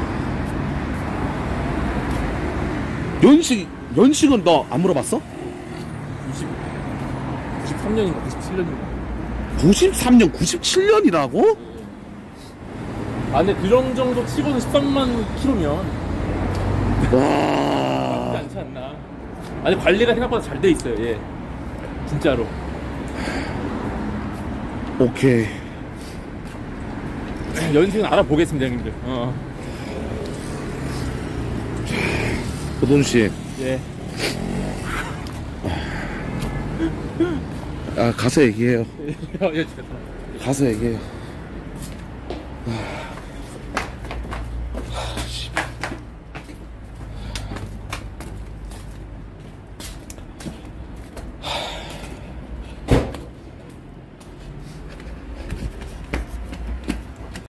연식은 너 안 물어봤어? 93년인가 97년인가. 93년 97년이라고? 근데 그런 정도 치고는 13만 킬로면 와. 나쁘지 않지 않나. 아니 관리가 생각보다 잘 돼 있어요. 예. 진짜로. 오케이. 연식은 알아보겠습니다, 형님들. 도돈씨. 예. 가서 얘기해요. 예, 가서 얘기해요.